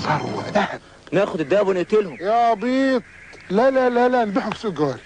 ثروه ذهب. ناخد الدهب ونقتلهم. يا بيض، لا لا لا لا، نبيعهم في سوق جواري.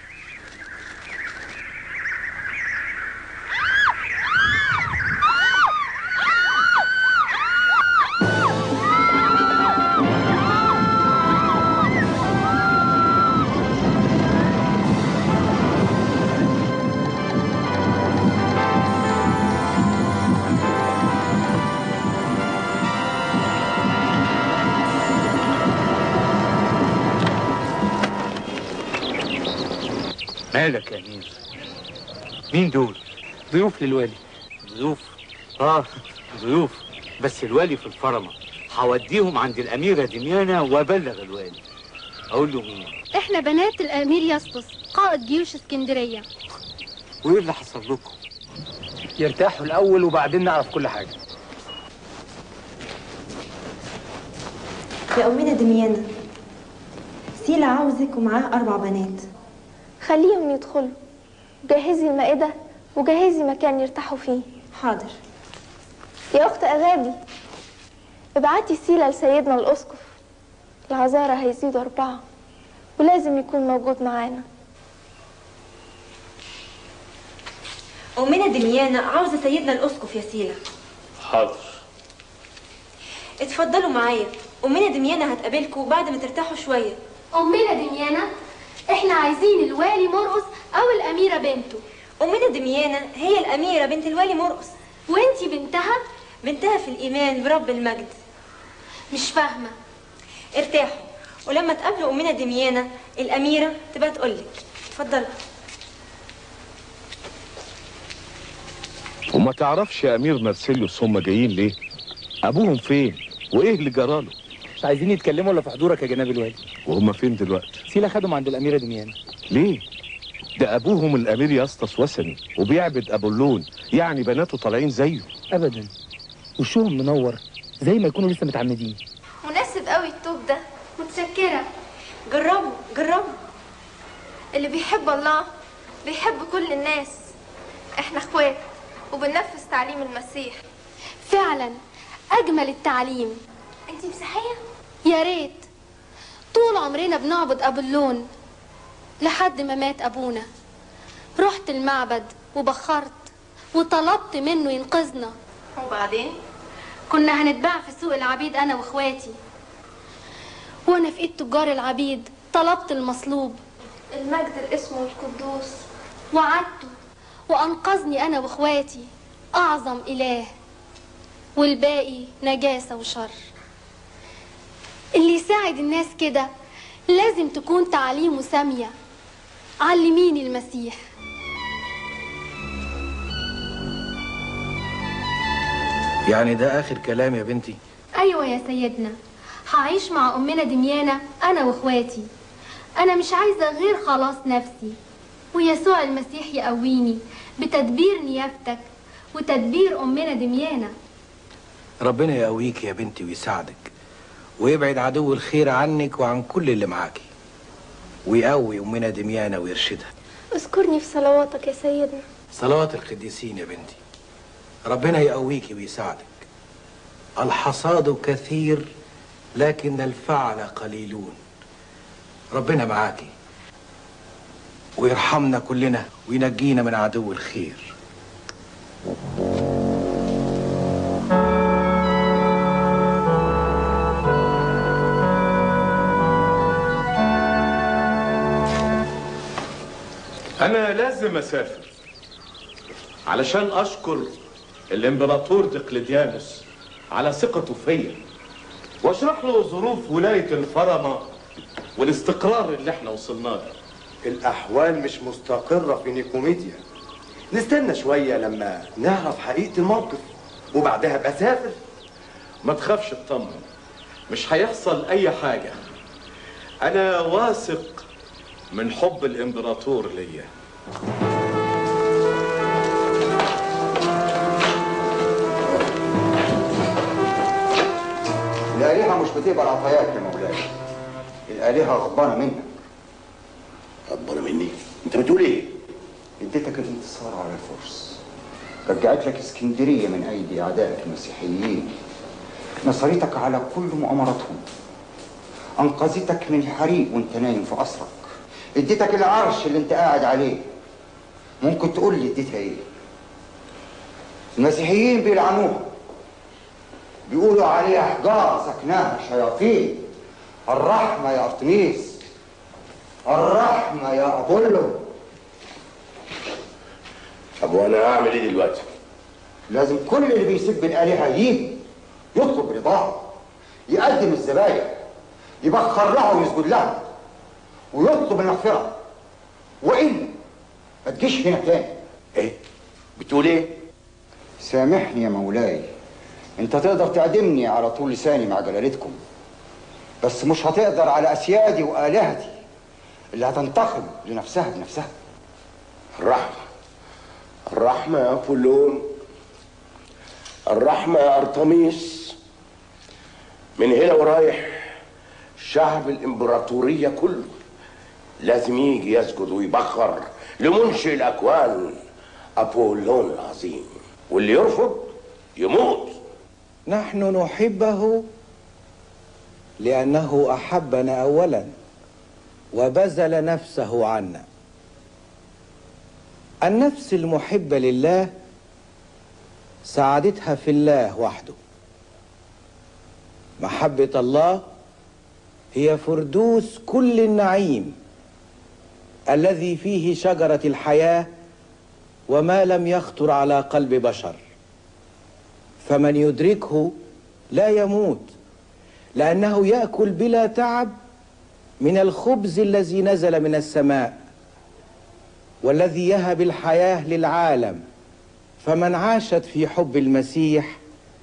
مالك يا امير؟ مين دول؟ ضيوف للوالي. ضيوف؟ اه ضيوف، بس الوالي في الفرمه. هوديهم عند الاميره دميانه وابلغ الوالي. اقول له مين؟ احنا بنات الامير يسطس قائد جيوش اسكندريه. وايه اللي حصل لكم؟ يرتاحوا الاول وبعدين نعرف كل حاجه. يا أمنا دميانة، سيلا عاوزك ومعاه أربع بنات. خليهم يدخلوا، جهزي المائدة وجهزي مكان يرتاحوا فيه. حاضر. يا أخت أغابي، ابعتي سيلا لسيدنا الأسقف. العذارى هيزيدوا أربعة ولازم يكون موجود معانا. أمنا دميانة عاوزة سيدنا الأسقف يا سيلا. حاضر. اتفضلوا معايا، أمنا دميانة هتقابلكوا بعد ما ترتاحوا شوية. أمنا دميانة، احنا عايزين الوالي مرقص أو الأميرة بنته. أمنا دميانة هي الأميرة بنت الوالي مرقص. وانتي بنتها؟ بنتها في الإيمان برب المجد. مش فاهمة. ارتاحوا، ولما تقابلوا أمنا دميانة الأميرة تبقى تقولك. اتفضلوا. وما تعرفش يا امير مرسيليوس هم جايين ليه؟ ابوهم فين؟ وايه اللي جراله؟ مش عايزين يتكلموا الا في حضورك يا جناب الوالي. وهم فين دلوقتي؟ سيلا خدهم عند الاميره دميانه. ليه؟ ده ابوهم الامير يسطس وثني وبيعبد ابولون، يعني بناته طالعين زيه. ابدا، وشهم منور زي ما يكونوا لسه متعمدين. مناسب قوي التوب ده. متشكرة. جربوا جربوا. اللي بيحب الله بيحب كل الناس. احنا اخوات وبننفذ تعليم المسيح. فعلا أجمل التعليم. انتي مسيحية؟ يا ريت. طول عمرنا بنعبد أبولون لحد ما مات أبونا. رحت المعبد وبخرت وطلبت منه ينقذنا. وبعدين؟ كنا هنتباع في سوق العبيد أنا وإخواتي، وأنا في إيد تجار العبيد طلبت المصلوب المجد الاسم القدوس، وعدته وأنقذني أنا وإخواتي. أعظم إله، والباقي نجاسة وشر. اللي يساعد الناس كده لازم تكون تعليمه سامية. علميني المسيح. يعني ده آخر كلام يا بنتي؟ أيوة يا سيدنا، هعيش مع أمنا دميانة أنا وإخواتي. أنا مش عايزة غير خلاص نفسي، ويسوع المسيح يقويني بتدبير نيافتك وتدبير أمنا دميانة. ربنا يقويك يا بنتي ويساعدك، ويبعد عدو الخير عنك وعن كل اللي معاكي، ويقوي أمنا دميانة ويرشدها. اذكرني في صلواتك يا سيدنا. صلوات القديسين يا بنتي. ربنا يقويكي ويساعدك. الحصاد كثير لكن الفعل قليلون. ربنا معاكي ويرحمنا كلنا وينجينا من عدو الخير. أنا لازم أسافر علشان أشكر الإمبراطور دقلديانوس على ثقته فيا، واشرح له ظروف ولاية الفرمة والاستقرار اللي احنا وصلنا له. الأحوال مش مستقرة في نيكوميديا. نستنى شوية لما نعرف حقيقة الموقف وبعدها ابقى سافر. ما تخافش، اطمن، مش هيحصل أي حاجة. أنا واثق من حب الإمبراطور ليا. الآلهة مش بتقبل عطاياك يا مولاي. الآلهة غضبانة منك. غضبانة مني؟ أنت بتقول إيه؟ اديتك الانتصار على الفرس، رجعت لك اسكندرية من أيدي أعدائك المسيحيين، نصرتك على كل مؤامراتهم، انقذتك من الحريق وانت نايم في قصرك، اديتك العرش اللي انت قاعد عليه. ممكن تقول لي اديتها ايه؟ المسيحيين بيلعنوها، بيقولوا عليها حجاره سكناها شياطين. الرحمه يا ارتميس، الرحمه يا ابولو. طب وانا اعمل ايه دلوقتي؟ لازم كل اللي بيسب الالهه يجي يطلب رضاها، يقدم الذبايح، يبخر لها ويسجد لها ويطلب المغفره، والا ما تجيش هنا تاني. ايه؟ بتقول ايه؟ سامحني يا مولاي، انت تقدر تعدمني على طول لساني مع جلالتكم، بس مش هتقدر على اسيادي والهتي اللي هتنتقم لنفسها بنفسها. الرحمه الرحمه يا ابولون، الرحمه يا ارتميس. من هنا ورايح شعب الامبراطوريه كله لازم يجي يسجد ويبخر لمنشئ الاكوان ابولون العظيم، واللي يرفض يموت. نحن نحبه لأنه أحبنا أولا وبذل نفسه عنا. النفس المحبة لله سعادتها في الله وحده. محبة الله هي فردوس كل النعيم الذي فيه شجرة الحياة وما لم يخطر على قلب بشر، فمن يدركه لا يموت، لأنه يأكل بلا تعب من الخبز الذي نزل من السماء والذي يهب الحياة للعالم. فمن عاشت في حب المسيح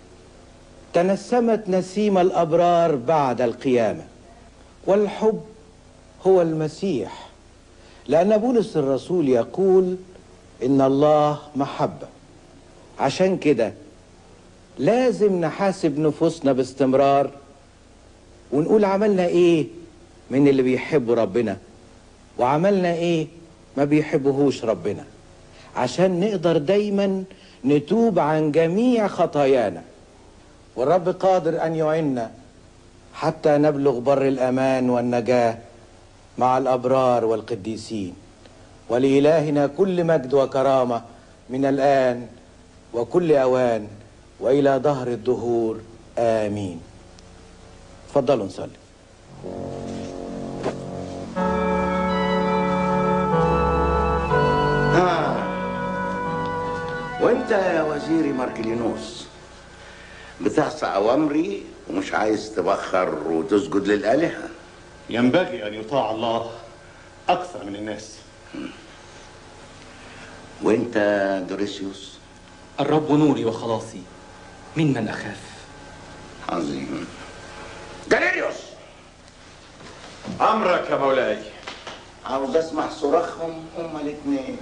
تنسمت نسيم الأبرار بعد القيامة. والحب هو المسيح، لأن بولس الرسول يقول إن الله محبة. عشان كده لازم نحاسب نفوسنا باستمرار ونقول عملنا ايه من اللي بيحبوا ربنا وعملنا ايه ما بيحبوهوش ربنا، عشان نقدر دايما نتوب عن جميع خطايانا. والرب قادر ان يعيننا حتى نبلغ بر الامان والنجاة مع الابرار والقديسين. ولإلهنا كل مجد وكرامة من الآن وكل أوان وإلى دهر الدهور آمين. تفضلوا نصلي. ها وانت يا وزيري ماركلينوس بتعصى اوامري ومش عايز تبخر وتسجد للآلهة. ينبغي ان يطاع الله اكثر من الناس. وانت دوريسيوس؟ الرب نوري وخلاصي، ممن أخاف. عظيم. جاليريوس، أمرك يا مولاي. عاوز أسمع صراخهم هما الاتنين.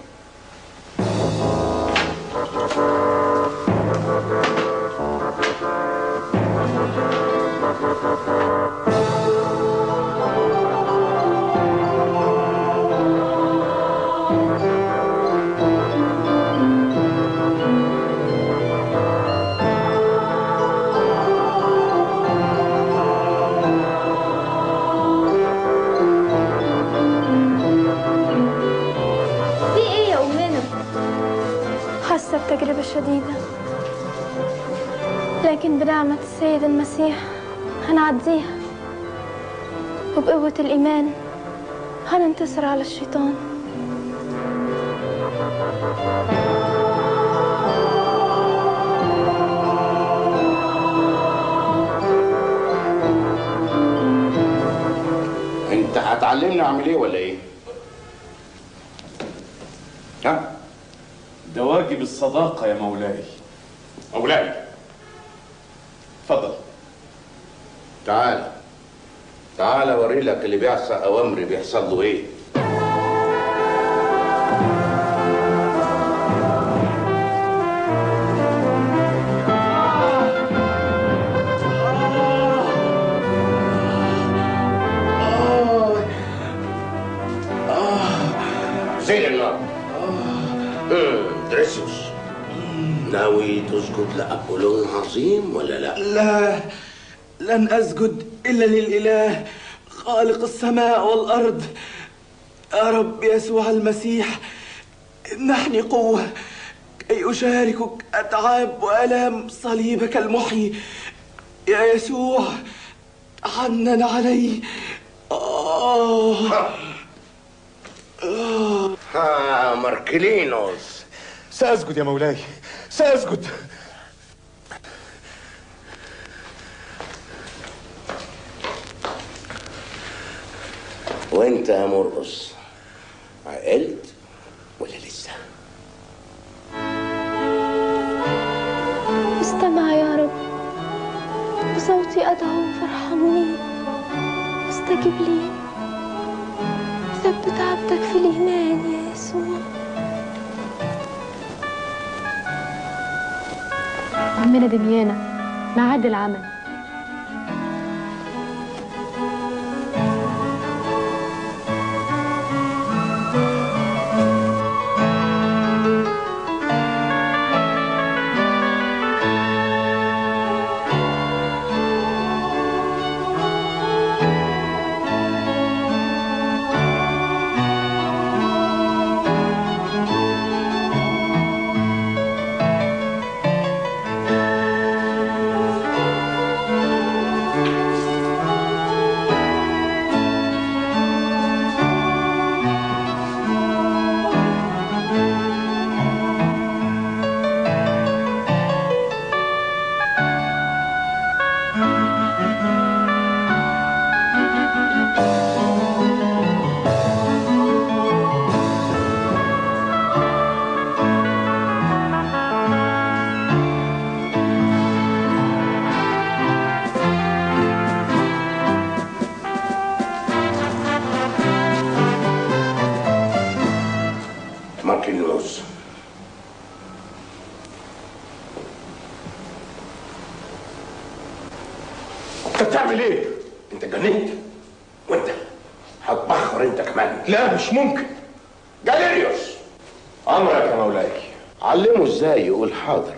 تجربة شديدة، لكن بنعمة السيد المسيح هنعديها، وبقوة الإيمان هننتصر على الشيطان. انت هتعلمني اعمل ايه ولا ايه؟ ها؟ ده واجب الصداقة يا مولاي. مولاي اتفضل. تعال تعال اوري لك اللي بيعصى اوامري بيحصل له ايه. زين النار. دريسيوس، ناوي تسجد لأبولون عظيم ولا لا؟ لا، لن أسجد إلا للإله خالق السماء والأرض، يا رب يسوع المسيح، امنحني قوة كي أشاركك أتعاب وآلام صليبك المحيي. يا يسوع تحنن علي. آه. آه. ها ماركلينوس، سأسجد يا مولاي، سأسجد. وانت يا مرقص عقلت ولا لسه؟ استمع يا رب بصوتي أدعو فارحمني، استجب لي، ثبت عبدك في الإيمان يا يسوع. أمنا دميانة، ميعاد العمل. ماركلينوس، انت بتعمل ايه؟ انت جننت؟ وانت هتبخر انت كمان؟ لا مش ممكن. جاليريوس، امرك يا مولاي. علمه ازاي يقول حاضر.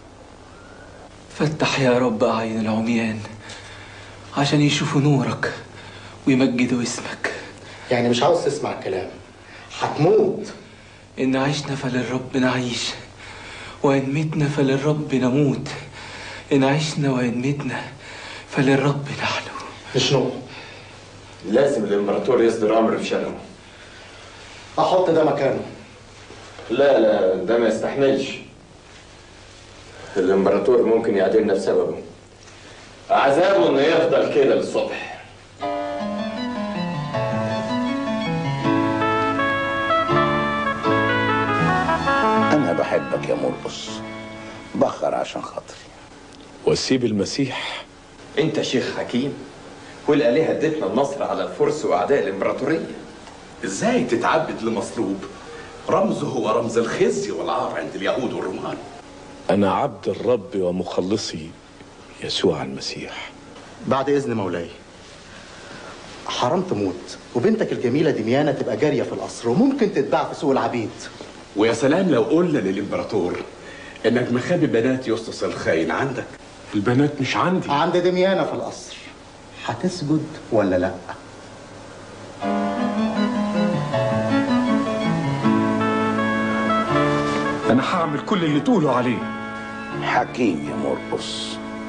فتح يا رب أعين العميان عشان يشوفوا نورك ويمجدوا اسمك. يعني مش عاوز تسمع الكلام، هتموت. إن عشنا فللرب نعيش، وإن متنا فللرب نموت. إن عشنا وإن متنا فللرب نحن. شنو؟ لازم الامبراطور يصدر امر بشأنه. احط ده مكانه. لا لا، ده ما يستحملش. الامبراطور ممكن يعدلنا بسببه. عذابه انه يفضل كده للصبح. انا بحبك يا مرقص، بخر عشان خاطري. وسيب المسيح. انت شيخ حكيم، والآلهة ادتنا النصر على الفرس واعداء الامبراطورية. ازاي تتعبد لمصلوب رمزه هو رمز الخزي والعار عند اليهود والرومان؟ أنا عبد الرب ومخلصي يسوع المسيح. بعد إذن مولاي، حرام تموت وبنتك الجميلة دميانة تبقى جارية في القصر وممكن تتباع في سوق العبيد. ويا سلام لو قلنا للإمبراطور إنك مخبي بنات يسطس الخاين عندك. البنات مش عندي، عند دميانة في القصر. هتسجد ولا لأ؟ أنا هعمل كل اللي تقولوا عليه. حكيم يا مرقص.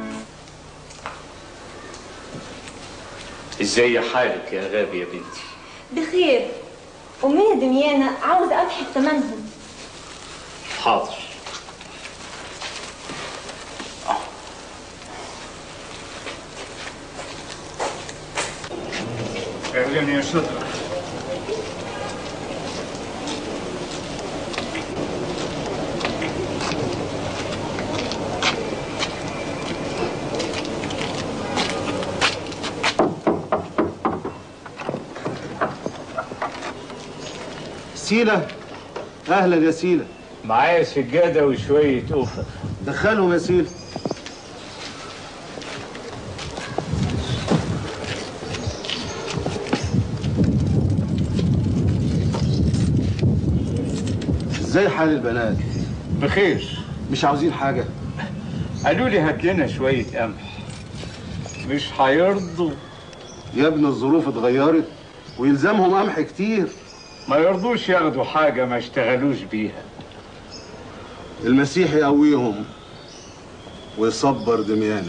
ازاي حالك يا غابي يا بنتي؟ بخير. أمنا دميانة عاوزة أبحث ثمنهم. حاضر. اهلا يا شطرة. سيلة، أهلا يا سيلة. معايا سجادة وشوية أوفر. دخلهم يا سيلة. ازاي حال البنات؟ بخير. مش عاوزين حاجة؟ قالوا لي هات لنا شوية قمح. مش هيرضوا. يا ابني الظروف اتغيرت ويلزمهم قمح كتير. ما يرضوش ياخدوا حاجة ما اشتغلوش بيها. المسيح يقويهم ويصبر دميانة.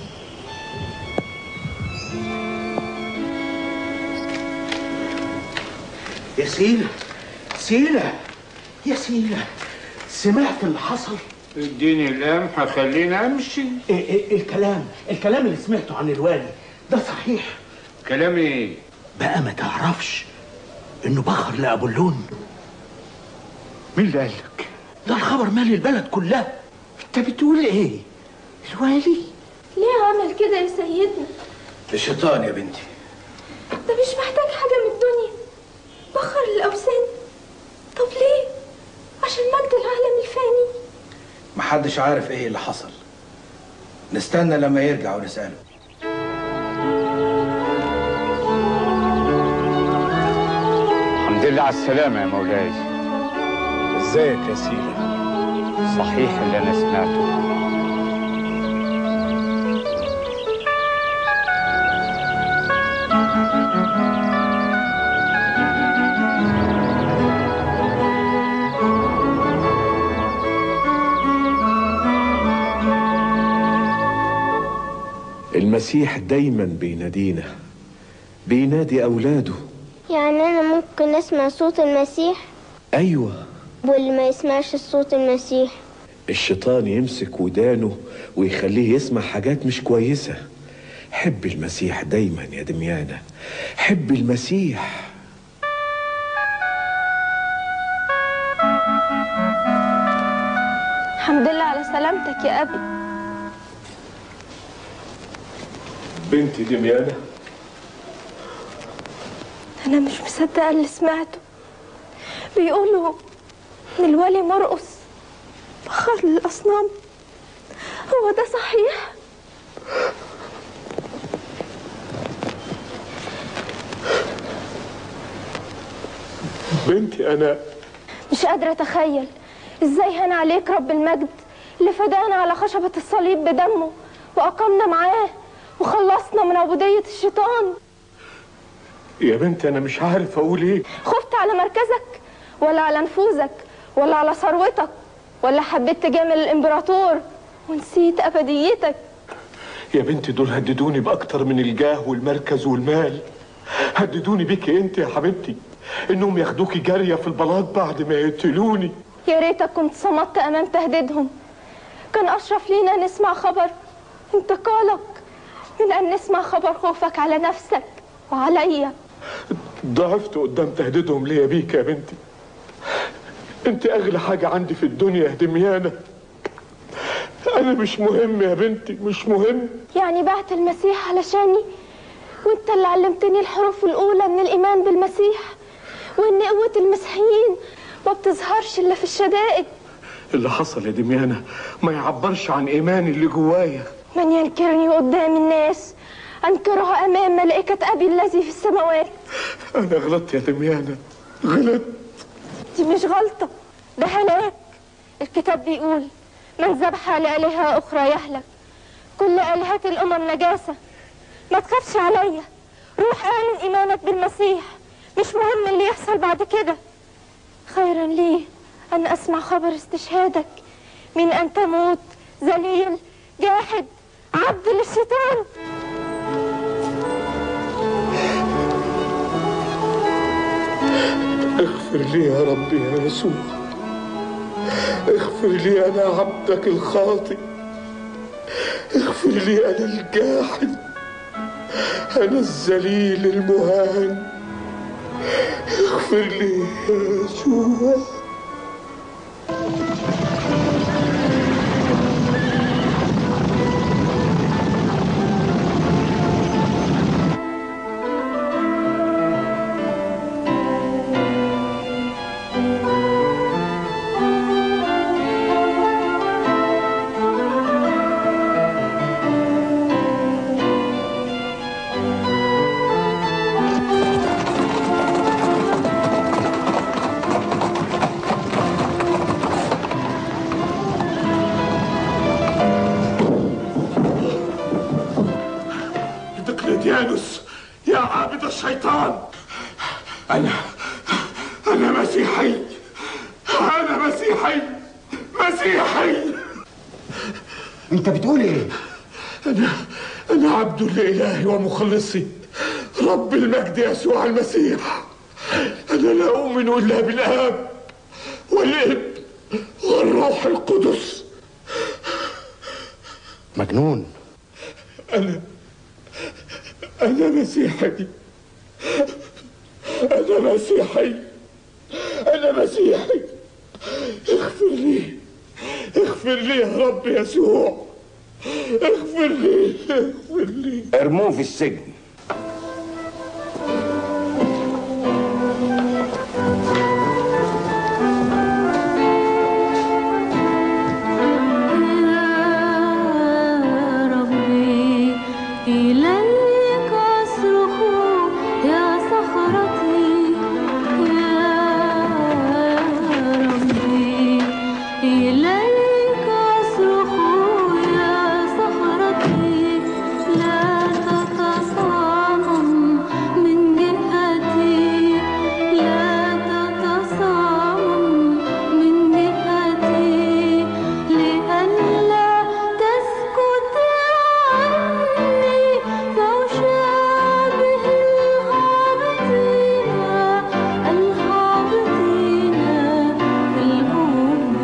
يا سيلة سيلة يا سيلة، سمعت اللي حصل؟ اديني القمح خليني امشي. إيه إيه الكلام الكلام اللي سمعته عن الوالي ده صحيح؟ كلام ايه؟ بقى ما تعرفش انه بخر لابولون؟ مين اللي قالك؟ ده الخبر مالي البلد كلها. انت بتقول ايه؟ الوالي؟ ليه عمل كده يا سيدنا؟ الشيطان يا بنتي. ده مش محتاج حاجة من الدنيا، بخر الأوثان. طب ليه؟ عشان مجد العالم الفاني. محدش عارف ايه اللي حصل، نستنى لما يرجع ونسأله. الحمد لله على السلامة يا مولاي. ازيك يا سيلة؟ صحيح اللي انا سمعته. المسيح دايما بينادينا، بينادي أولاده. يعني أنا ممكن أسمع صوت المسيح؟ أيوة. واللي ما يسمعش صوت المسيح؟ الشيطان يمسك ودانه ويخليه يسمع حاجات مش كويسة. حب المسيح دايما يا دميانة، حب المسيح. الحمد لله على سلامتك يا أبي. بنتي دميانة، أنا مش مصدقة اللي سمعته. بيقولوا إن الولي مرقص بخر للأصنام. هو ده صحيح؟ بنتي أنا مش قادرة أتخيل إزاي هان عليك رب المجد اللي فدانا على خشبة الصليب بدمه وأقامنا معاه وخلصنا من عبودية الشيطان. يا بنتي أنا مش عارف أقول إيه. خفت على مركزك ولا على نفوذك ولا على ثروتك، ولا حبيت تجامل الإمبراطور ونسيت أبديتك؟ يا بنتي دول هددوني بأكتر من الجاه والمركز والمال. هددوني بيكي أنت يا حبيبتي، إنهم ياخدوكي جارية في البلاط بعد ما يقتلوني. يا ريتك كنت صمت أمام تهديدهم. كان أشرف لينا نسمع خبر انتقالك من أن نسمع خبر خوفك على نفسك وعليا. ضعفت قدام تهديدهم ليا بيك يا بنتي. انت اغلى حاجة عندي في الدنيا يا دميانة. انا مش مهم يا بنتي، مش مهم. يعني بعت المسيح علشاني، وانت اللي علمتني الحروف الاولى من الايمان بالمسيح، وان قوة المسيحيين ما بتظهرش الا في الشدائد. اللي حصل يا دميانة ما يعبرش عن ايماني اللي جوايا. من ينكرني قدام الناس انكره امام ملائكة ابي الذي في السماوات. انا غلطت يا دميانة، غلطت. دي مش غلطة، ده هلاك. الكتاب بيقول من ذبح لآلهة أخرى يهلك. كل آلهة الأمم نجاسة. ما تخافش عليا، روح اعلن إيمانك بالمسيح، مش مهم اللي يحصل بعد كده. خيرا لي أن أسمع خبر استشهادك من أن تموت ذليل جاحد عبد للشيطان. اغفر لي يا رب يا يسوع، اغفر لي أنا عبدك الخاطئ، اغفر لي أنا الجاحد، أنا الذليل المهان، اغفر لي يا يسوع. عابد الشيطان. أنا أنا مسيحي، أنا مسيحي مسيحي. انت بتقول ايه؟ أنا أنا عبد لإلهي ومخلصي رب المجد يسوع المسيح. أنا لا أؤمن إلا بالآب والابن والروح القدس. مجنون. أنا أنا مسيحي، أنا مسيحي، أنا مسيحي. اغفر لي، اغفر لي يا رب يسوع، اغفر لي، اغفر لي. ارموه في السجن. إليك أصرخ يا صخرتي، يا ربي إليك أصرخ يا صخرتي. لا تتصامم من جهتي، لا تتصامم من جهتي، لئلا تسكت عني فأشابه الهابطين الهابطين في الأرض.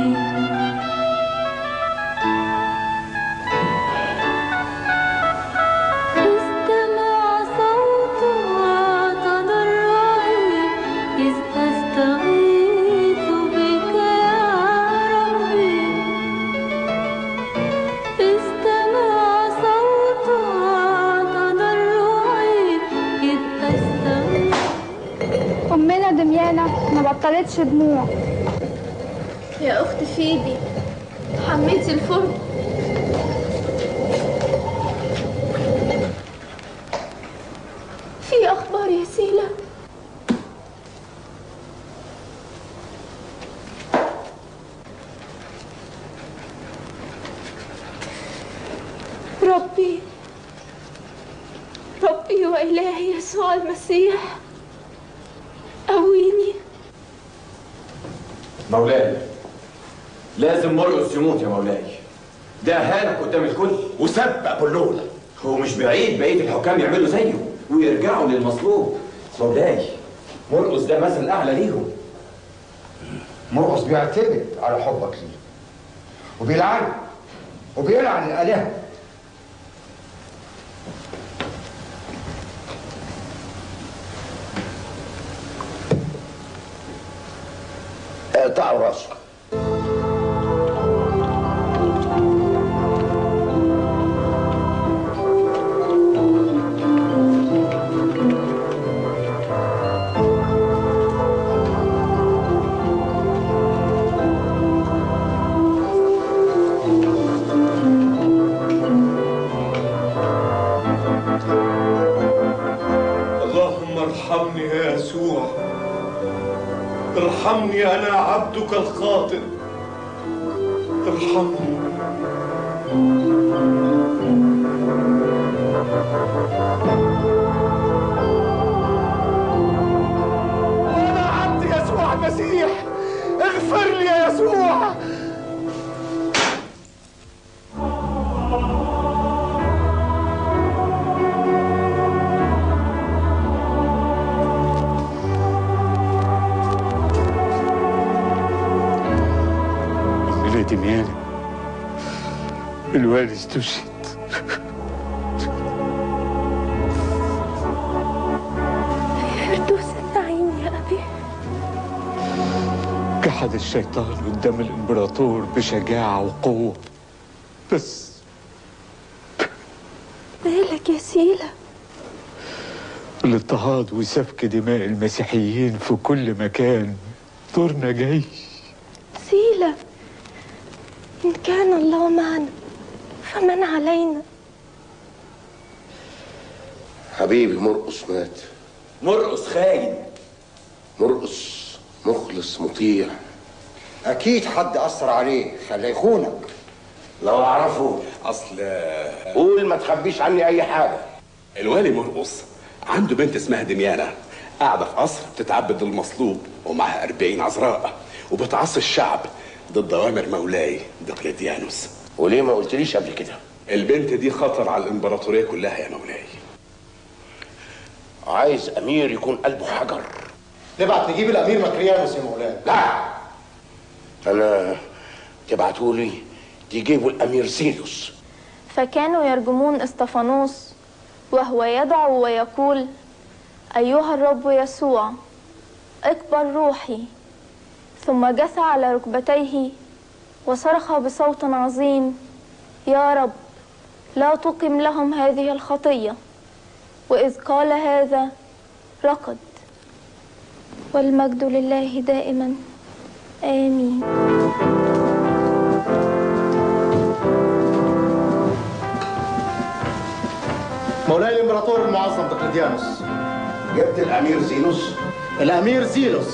استمع صوتها تضرعي إذ أستغيث بك يا ربي. استمع صوتها تضرعي إذ أستغيث. أمنا دميانة ما بطلتش دموع. يا أخت فيبي حميتي الفرن؟ في أخبار يا سيلة؟ ربي ربي وإلهي يسوع المسيح قويني. مولاي لازم مرقس يموت يا مولاي، ده اهانك قدام الكل وسب ابولونا. هو مش بعيد بقيه الحكام يعملوا زيه ويرجعوا للمصلوب. مولاي مرقس ده مثل اعلى ليهم. مرقس بيعتمد على حبك ليه وبيلعنه وبيلعن الآلهة. اقطعوا راسه. اللهم ارحمني يا يسوع، ارحمني أنا عبدك الخاطئ، ارحمني. أنا عبد يسوع المسيح، اغفر لي يا يسوع. دميانة الوالد استشهد. فردوس النعيم يا أبي. جحد الشيطان قدام الإمبراطور بشجاعة وقوة، بس مالك يا سيلة؟ الاضطهاد وسفك دماء المسيحيين في كل مكان دورنا جاي. سيلة، إن كان الله معنا فمن علينا. حبيبي مرقس مات. مرقس خاين. مرقس مخلص مطيع. أكيد حد أثر عليه خلاه يخونك. لو أعرفه. أصل قول ما تخبيش عني أي حاجة. الوالي مرقس عنده بنت اسمها دميانة قاعدة في قصر بتتعبد للمصلوب ومعها أربعين عذراء وبتعصي الشعب ضد أوامر مولاي دقلديانوس. وليه ما قلتليش قبل كده؟ البنت دي خطر على الإمبراطورية كلها يا مولاي. عايز أمير يكون قلبه حجر. نبعت نجيب الأمير مكريانوس يا مولاي. لا، أنا تبعتولي تجيبوا الأمير زيلوس. فكانوا يرجمون اسطفانوس وهو يدعو ويقول: أيها الرب يسوع اقبل روحي. ثم جثى على ركبتيه وصرخ بصوت عظيم: يا رب لا تقم لهم هذه الخطية. وإذ قال هذا رقد. والمجد لله دائما آمين. مولاي الامبراطور المعظم دقلديانوس. جبت الامير زيلوس؟ الامير زيلوس.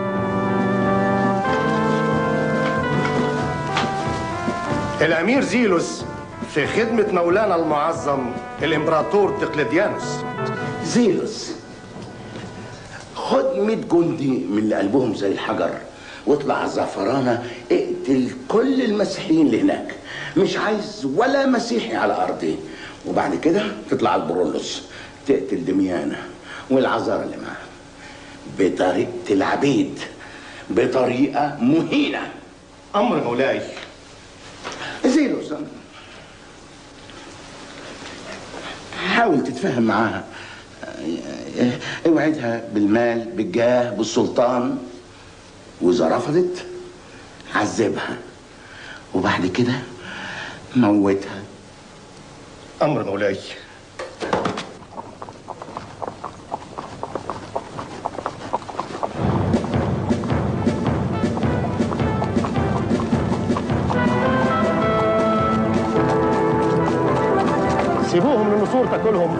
الامير زيلوس في خدمة مولانا المعظم الامبراطور دقلديانوس. زيلوس، خد مية جندي من اللي قلبهم زي الحجر واطلع على الزعفرانة، اقتل كل المسيحيين اللي هناك، مش عايز ولا مسيحي على أرضي. وبعد كده تطلع على البرولوس تقتل دميانة والعذارى اللي معاها بطريقة العبيد، بطريقة مهينة. أمر مولاي. زيلوس، حاول تتفاهم معاها، اوعدها بالمال بالجاه بالسلطان، واذا رفضت عذبها وبعد كده موتها. امر مولاي. سيبوهم للنسور تاكلهم.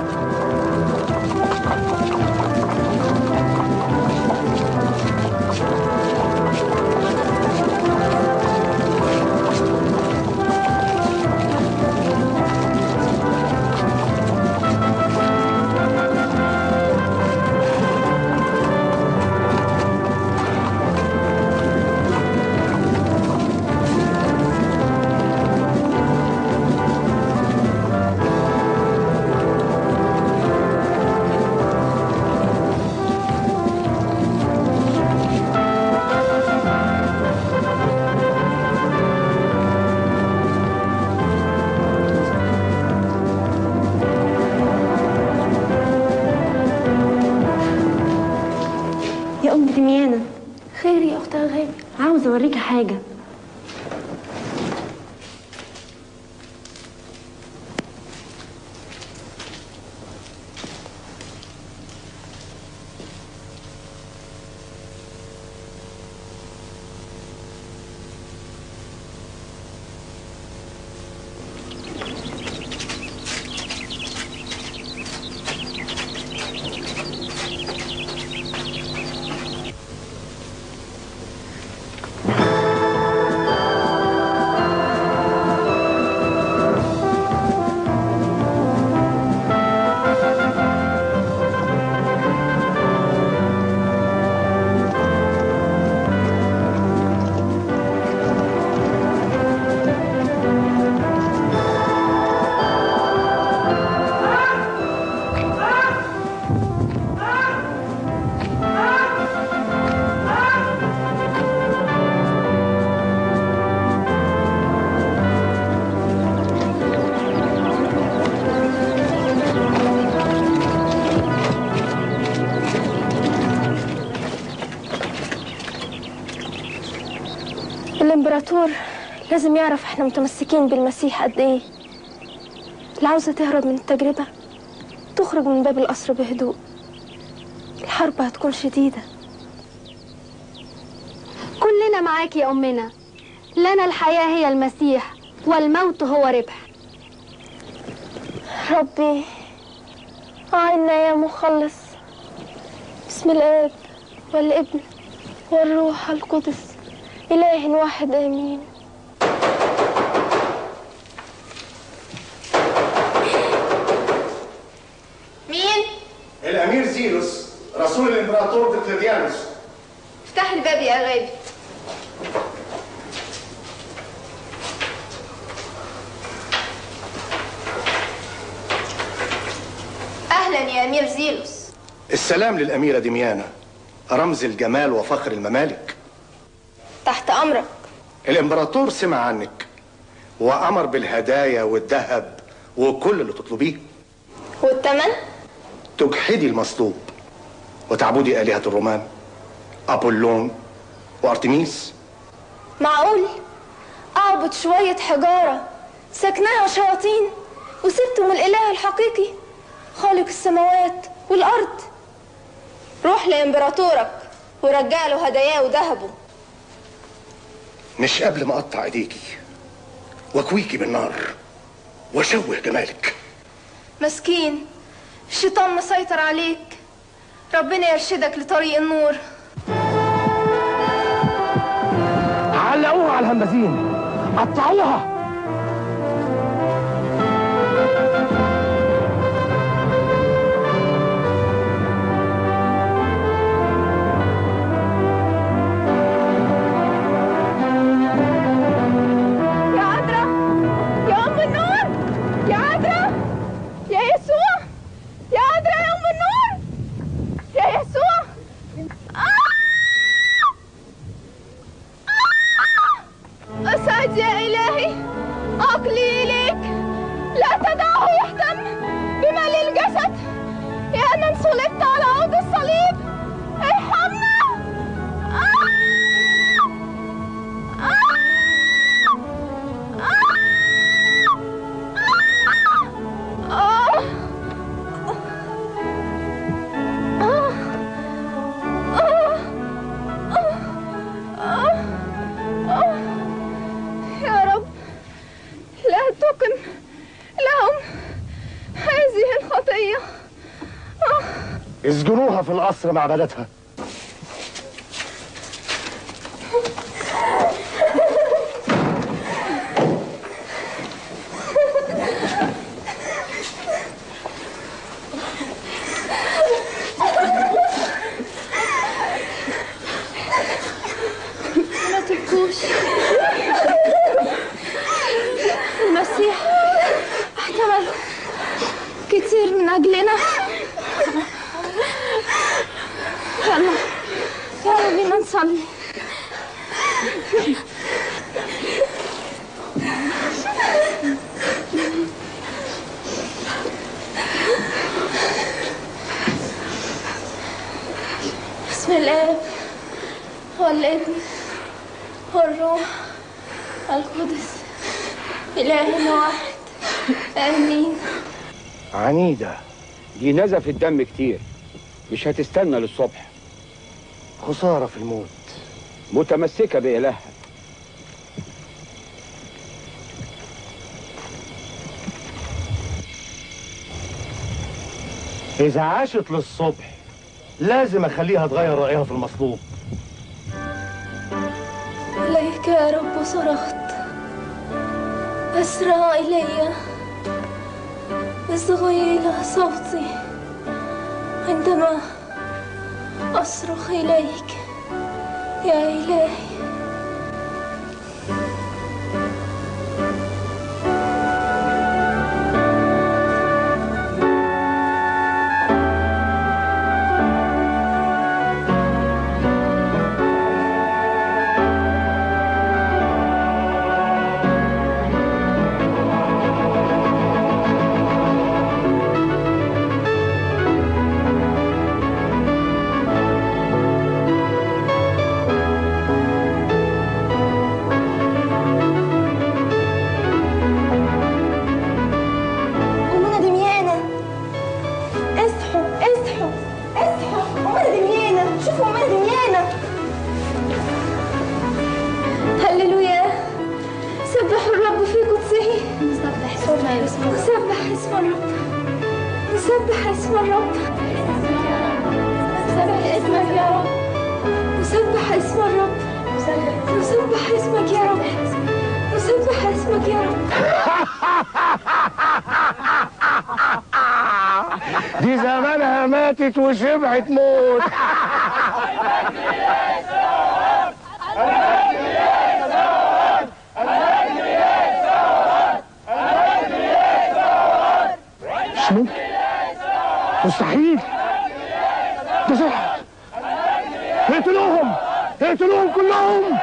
خير يا أخت غالي؟ عاوزة أوريكي حاجة. الامبراطور لازم يعرف احنا متمسكين بالمسيح قد ايه. اللي عاوزة تهرب من التجربة تخرج من باب القصر بهدوء. الحرب هتكون شديدة. كلنا معاك يا أمنا. لنا الحياة هي المسيح والموت هو ربح. ربي أعنا يا مخلص. بسم الآب والابن والروح القدس إله واحد آمين. مين؟ زيلوس رسول الامبراطور دقلديانوس. افتح الباب يا غالي. اهلا يا امير زيلوس. السلام للاميره دميانه رمز الجمال وفخر الممالك. تحت امرك. الامبراطور سمع عنك وامر بالهدايا والذهب وكل اللي تطلبيه. والثمن؟ تجحدي المصلوب وتعبدي آلهة الرومان أبولون وأرتميس. معقول اعبد شوية حجارة سكنها شياطين وسبتم الاله الحقيقي خالق السماوات والارض؟ روح لامبراطورك ورجع له هداياه وذهبه. مش قبل ما اقطع ايديكي واكويكي بالنار واشوه جمالك. مسكين، الشيطان مسيطر عليك. ربنا يرشدك لطريق النور. علقوها على الهمازين، قطعوها. اسجنوها في القصر مع بناتها. ما تبكوش، المسيح احتمل كتير من اجلنا. يلا يلا بينا نصلي. بسم الله والابن والروح القدس إله واحد آمين. عنيدة دي نزف الدم كتير، مش هتستنى للصبح. خسارة في الموت. متمسكة بإلهها. إذا عاشت للصبح لازم أخليها تغير رأيها في المصلوب. إليك يا رب صرخت، أسرع إلي، اصغي إلى صوتي عندما أصرخ إليك يا إلهي. دي زمانها ماتت وشبعت موت. مش ممكن، مستحيل، ده سحر. اقتلوهم اقتلوهم كلهم.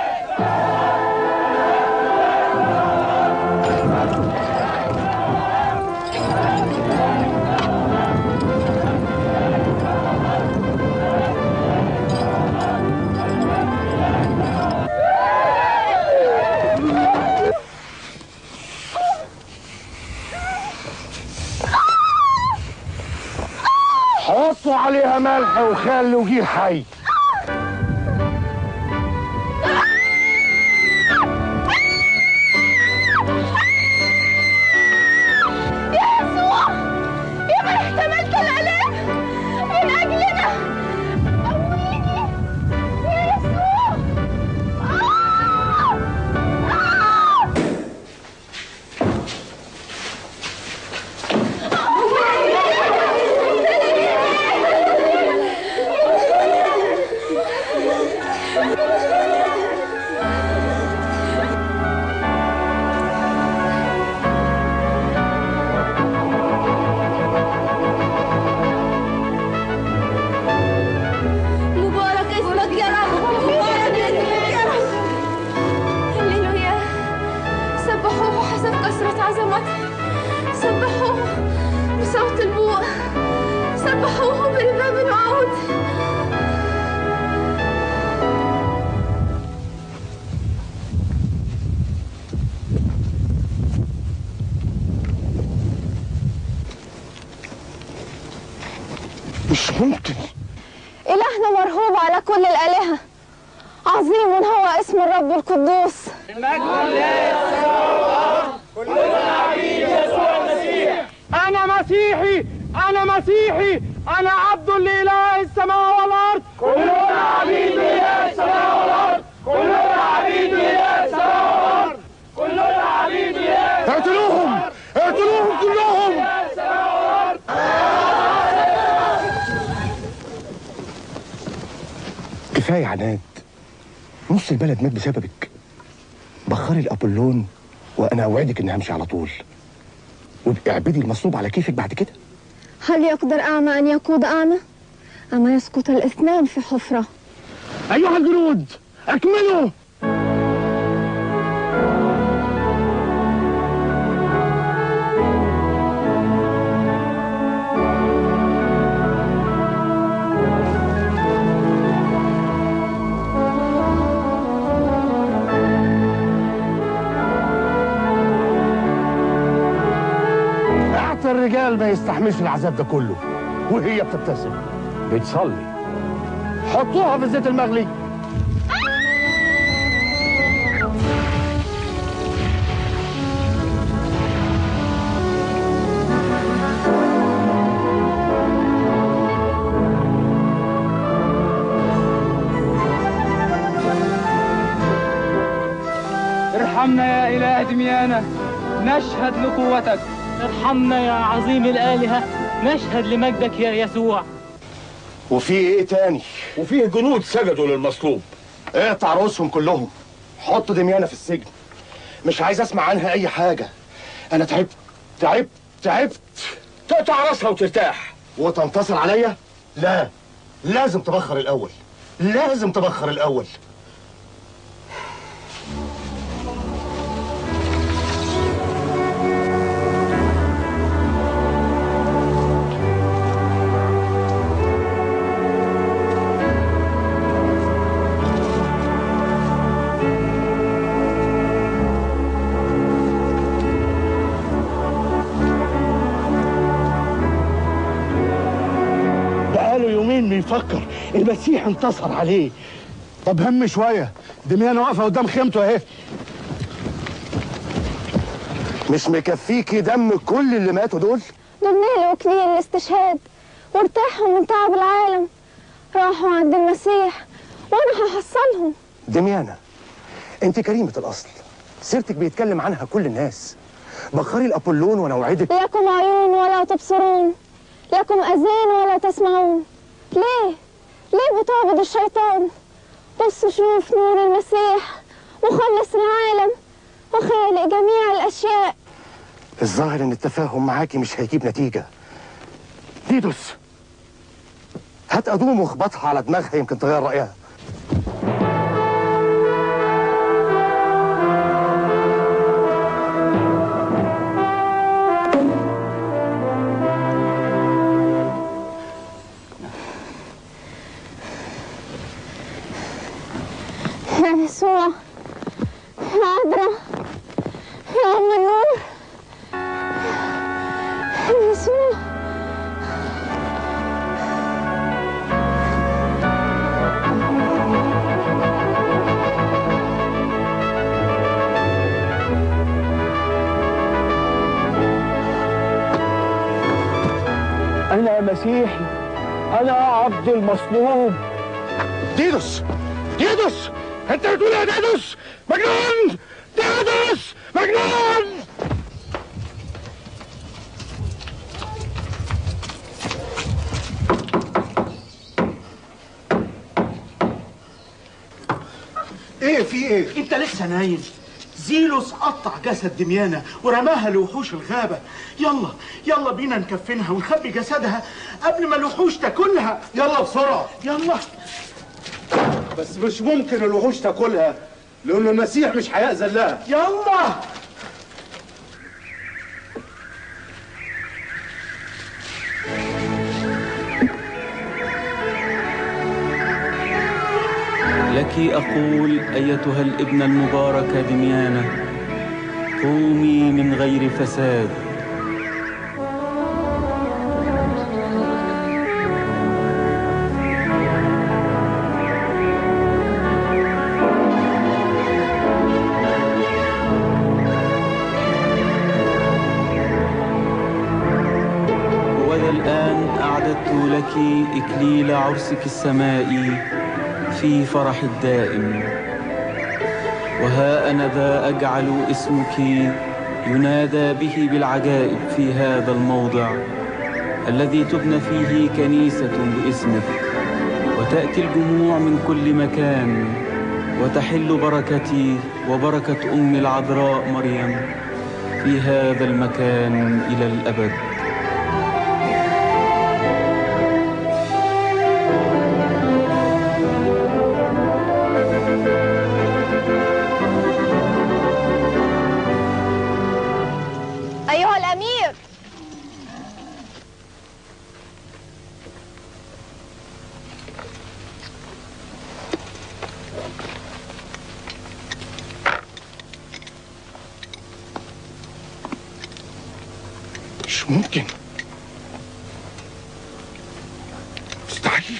حطوا عليها ملح وخل وجير حي. مش ممكن. إلهنا مرهوب على كل الآلهة، عظيم هو اسم الرب القدوس. المجد لله، كلنا عبيد يسوع المسيح. أنا مسيحي، أنا مسيحي، أنا عبد لإله السماء والأرض. كلنا عبيد لإله السماء والأرض، كلنا عبيد لإله السماء والأرض، كلنا عبيد لإله. اقتلوهم اقتلوهم كلهم. كفاية عناد، نص البلد مات بسببك. بخري الأبولون وأنا أوعدك إني همشي على طول، وابقي اعبدي المصلوب على كيفك بعد كده. هل يقدر أعمى أن يقود أعمى؟ أما يسقط الاثنان في حفرة. أيها الجنود أكملوا. الرجال ما يستحملش العذاب ده كله، وهي بتبتسم بتصلي. حطوها في الزيت المغلي. ارحمنا يا إله دميانة، نشهد لقوتك. ارحمنا يا عظيم الآلهة، نشهد لمجدك يا يسوع. وفي ايه تاني؟ وفيه جنود سجدوا للمصلوب. اقطع رؤوسهم كلهم، حط دميانة في السجن. مش عايز اسمع عنها اي حاجة. انا تعبت تعبت تعبت. تقطع راسها وترتاح وتنتصر عليا؟ لا، لازم تبخر الاول، لازم تبخر الاول. بيفكر المسيح انتصر عليه. طب هم شويه، دميانة واقفه قدام خيمته اهي. مش مكفيكي دم كل اللي ماتوا دول؟ دول نالوا اكليل الاستشهاد وارتاحوا من تعب العالم، راحوا عند المسيح وانا هحصلهم. دميانة، انت كريمه الاصل، سيرتك بيتكلم عنها كل الناس. بخري الابولون وانا اوعدك. لكم عيون ولا تبصرون، لكم أذان ولا تسمعون. ليه؟ ليه بتعبد الشيطان؟ بص شوف نور المسيح مخلص العالم وخالق جميع الأشياء. الظاهر ان التفاهم معاكي مش هيجيب نتيجة. ديدوس، هات أدوم واخبطها على دماغها يمكن تغير رأيها. يا يسوع، يا عذراء، يا أم النور، يا يسوع. أنا مسيحي، أنا عبد المصلوب. ديدوس، ديدوس، أنت بتقول يا ديدوس؟ مجنون! ديدوس! مجنون! ايه في ايه؟ انت لسه نايم؟ زيلوس قطع جسد دميانة ورماها لوحوش الغابة. يلا يلا بينا نكفنها ونخبي جسدها قبل ما الوحوش تاكلها. يلا بسرعة. يلا. بس مش ممكن الوحوش تاكلها لأن المسيح مش هيأذن لها. يلا. لك أقول أيتها الابنة المباركة دميانة، قومي من غير فساد. وذا الآن أعددت لك إكليل عرسك السمائي في فرح الدائم، وها أنا ذا أجعل اسمك ينادى به بالعجائب في هذا الموضع الذي تبنى فيه كنيسة باسمك، وتأتي الجموع من كل مكان، وتحل بركتي وبركة أم العذراء مريم في هذا المكان إلى الأبد. أيها الأمير، مش ممكن، مستحيل.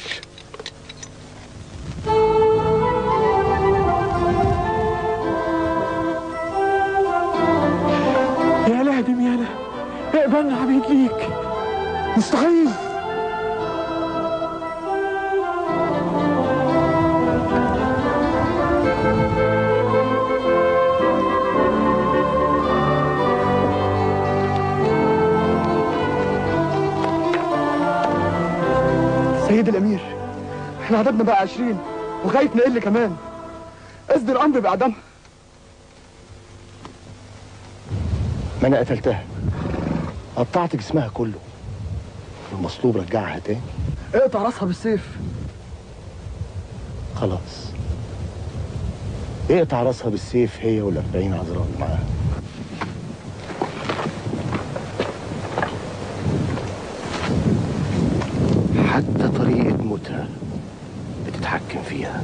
يا لا دميانة، اقبلنا عبيد ليك. مستحيل. سيد الأمير، احنا عددنا بقى عشرين وخايف نقل كمان. اصدر أمر بإعدامها. ما أنا قتلتها، قطعت جسمها كله، والمصلوب رجعها تاني. اقطع راسها بالسيف. خلاص، اقطع راسها بالسيف هي والأربعين عذراء اللي معاها. حتى طريقة موتها بتتحكم فيها.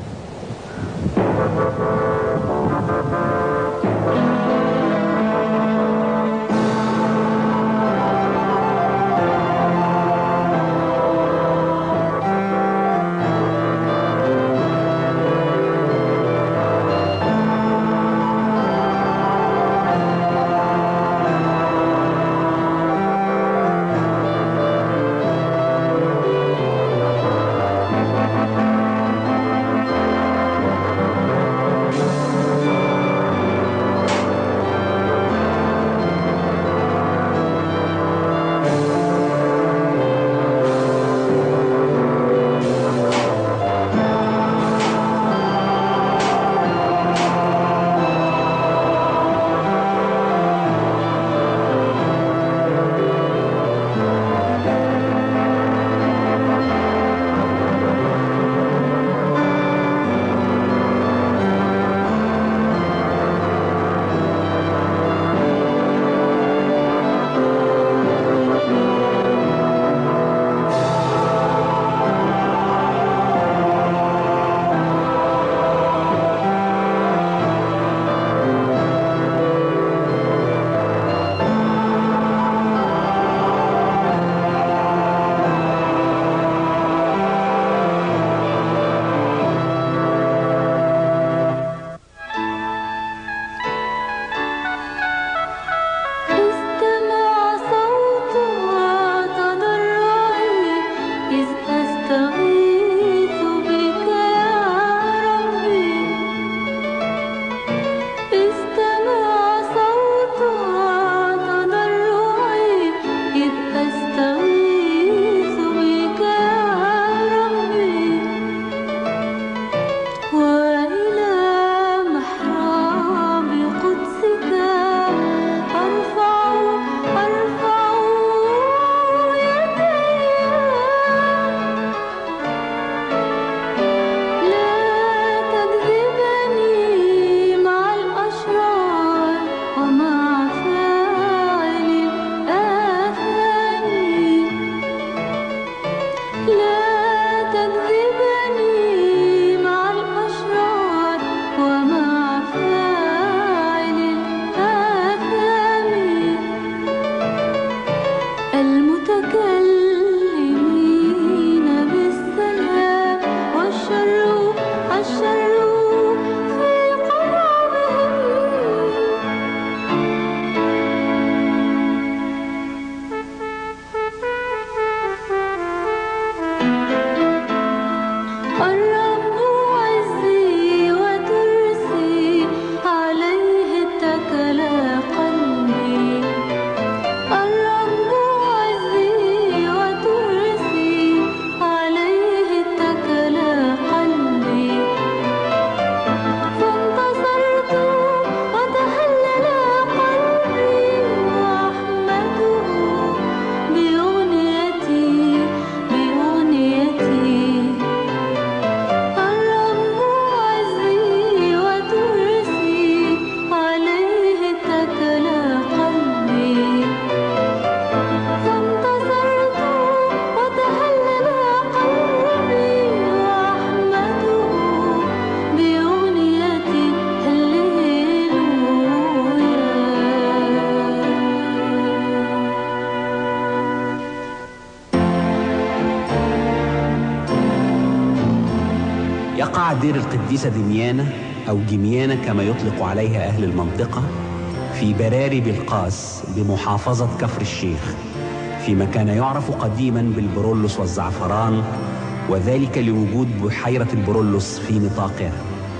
يقع دير القديسة دميانة أو جميانة كما يطلق عليها أهل المنطقة في براري بلقاس بمحافظة كفر الشيخ، فيما كان يعرف قديما بالبرولوس والزعفران، وذلك لوجود بحيرة البرولوس في نطاقها.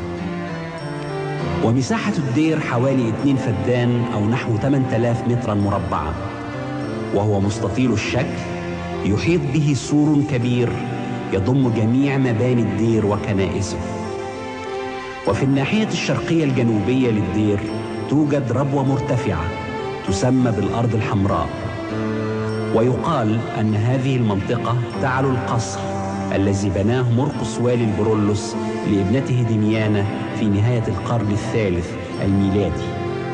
ومساحة الدير حوالي اتنين فدان أو نحو ثمانية آلاف مترا مربعا، وهو مستطيل الشكل يحيط به سور كبير يضم جميع مباني الدير وكنائسه. وفي الناحية الشرقية الجنوبية للدير توجد ربوة مرتفعة تسمى بالأرض الحمراء، ويقال أن هذه المنطقة تعلو القصر الذي بناه مرقس والي البرولوس لابنته دميانة في نهاية القرن الثالث الميلادي.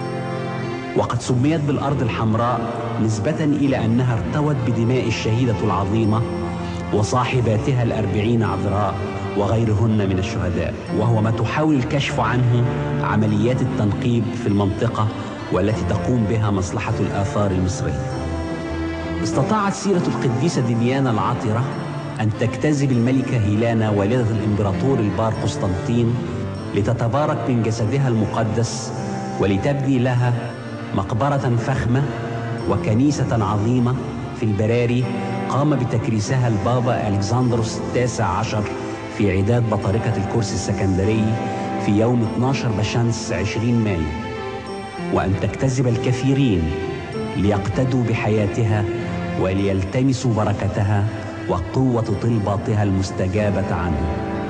وقد سميت بالأرض الحمراء نسبة إلى أنها ارتوت بدماء الشهيدة العظيمة وصاحباتها الأربعين عذراء وغيرهن من الشهداء، وهو ما تحاول الكشف عنه عمليات التنقيب في المنطقة والتي تقوم بها مصلحة الآثار المصرية. استطاعت سيرة القديسة دميانة العطرة أن تجتذب الملكة هيلانا والدة الإمبراطور البار قسطنطين لتتبارك من جسدها المقدس ولتبني لها مقبرة فخمة وكنيسة عظيمة في البراري قام بتكريسها البابا ألكسندروس التاسع عشر في عداد بطريقة الكرسي السكندري في يوم اثناشر بشمس عشرين مايو، وأن تجتذب الكثيرين ليقتدوا بحياتها وليلتمسوا بركتها وقوة طلباتها المستجابة عنه.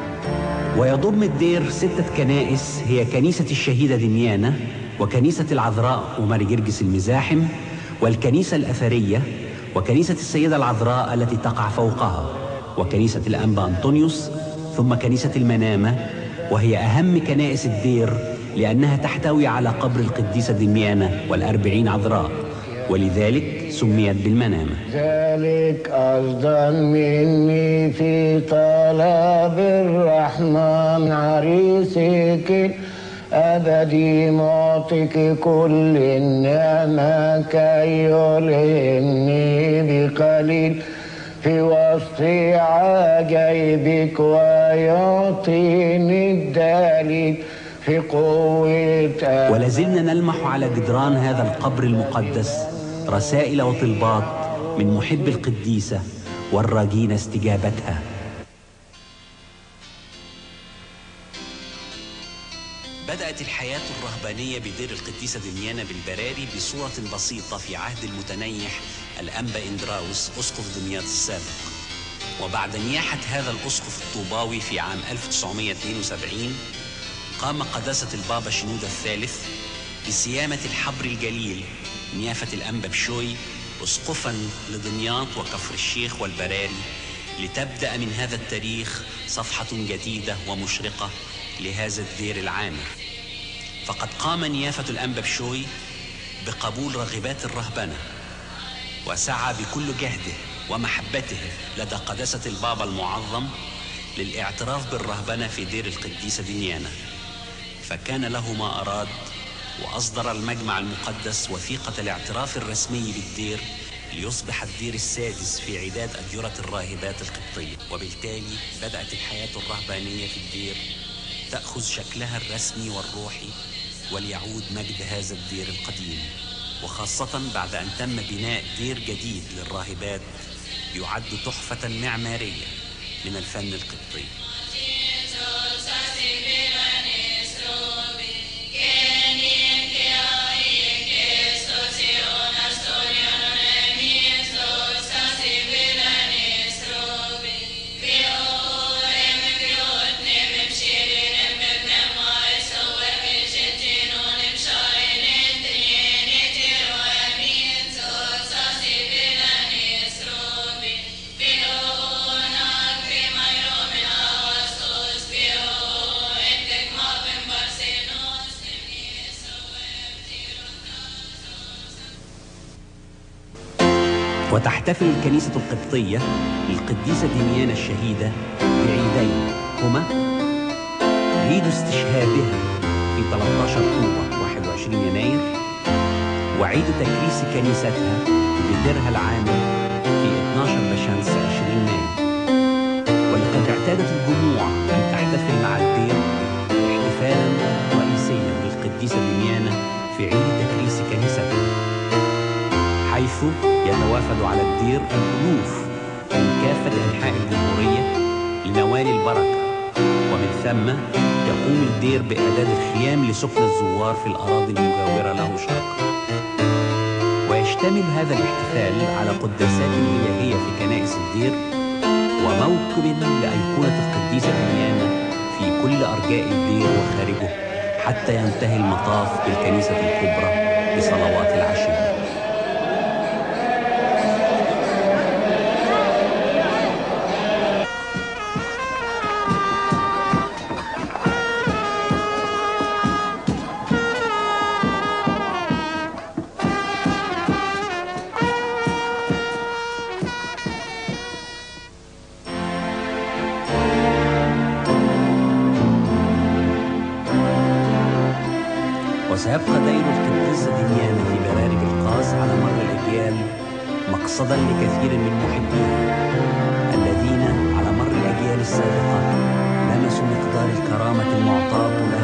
ويضم الدير ستة كنائس هي كنيسة الشهيدة دميانة وكنيسة العذراء وماري جرجس المزاحم والكنيسة الأثرية وكنيسة السيدة العذراء التي تقع فوقها وكنيسة الأنبا أنطونيوس ثم كنيسة المنامة، وهي أهم كنائس الدير لأنها تحتوي على قبر القديسة دميانة والأربعين عذراء، ولذلك سميت بالمنامة. ذلك قصدا مني في طلب الرحمن عريسك أبدي معطيك كل النعمة كي يلهمني بقليل في وسط عجائبك ويعطيني الدليل في قوة. ولازلنا نلمح على جدران هذا القبر المقدس رسائل وطلبات من محب القديسة والراجين استجابتها. بدأت الحياة الرهبانية بدير القديسة دميانة بالبراري بصورة بسيطة في عهد المتنيح الأنبا إندراوس أسقف دمياط السابق، وبعد نياحة هذا الأسقف الطوباوي في عام ألف وتسعمائة واثنين وسبعين قام قداسة البابا شنودة الثالث بصيامة الحبر الجليل نيافة الأنبا بشوي أسقفا لدمياط وكفر الشيخ والبراري، لتبدأ من هذا التاريخ صفحة جديدة ومشرقة لهذا الدير العامر. فقد قام نيافة الأنبا بشوي بقبول رغبات الرهبنة وسعى بكل جهده ومحبته لدى قداسة البابا المعظم للاعتراف بالرهبنة في دير القديسة دميانة، فكان له ما أراد وأصدر المجمع المقدس وثيقة الاعتراف الرسمي بالدير ليصبح الدير السادس في عداد أديرة الراهبات القبطية، وبالتالي بدأت الحياة الرهبانية في الدير تأخذ شكلها الرسمي والروحي وليعود مجد هذا الدير القديم، وخاصة بعد أن تم بناء دير جديد للراهبات يعد تحفة معمارية من الفن القبطي. وتحتفل الكنيسة القبطية للقديسة دميانة الشهيدة بعيدين هما عيد استشهادها في ثلاثة عشر أكتوبر واحد وعشرين يناير، وعيد تكريس كنيستها بديرها العامر في اثني عشر بشمس عشرين مايو. ولقد اعتادت الجموع أن تحتفل مع الدير احتفالا رئيسيا للقديسة دميانة في عيد تكريس كنيستها، حيث يتوافد على الدير الألوف من كافة أنحاء الجمهورية لنوال البركة، ومن ثم يقوم الدير بإعداد الخيام لسكن الزوار في الأراضي المجاورة له شرقا. ويشتمل هذا الاحتفال على قداسات إلهية في كنائس الدير وموكب لأيقونة القديسة دميانة في كل أرجاء الدير وخارجه، حتى ينتهي المطاف بالكنيسة الكبرى بصلوات العشية. وسيبقى دير القديسة دميانة في برارج القاص على مر الأجيال مقصدا لكثير من محبيها الذين على مر الأجيال السابقة لمسوا مقدار الكرامة المعطاة لها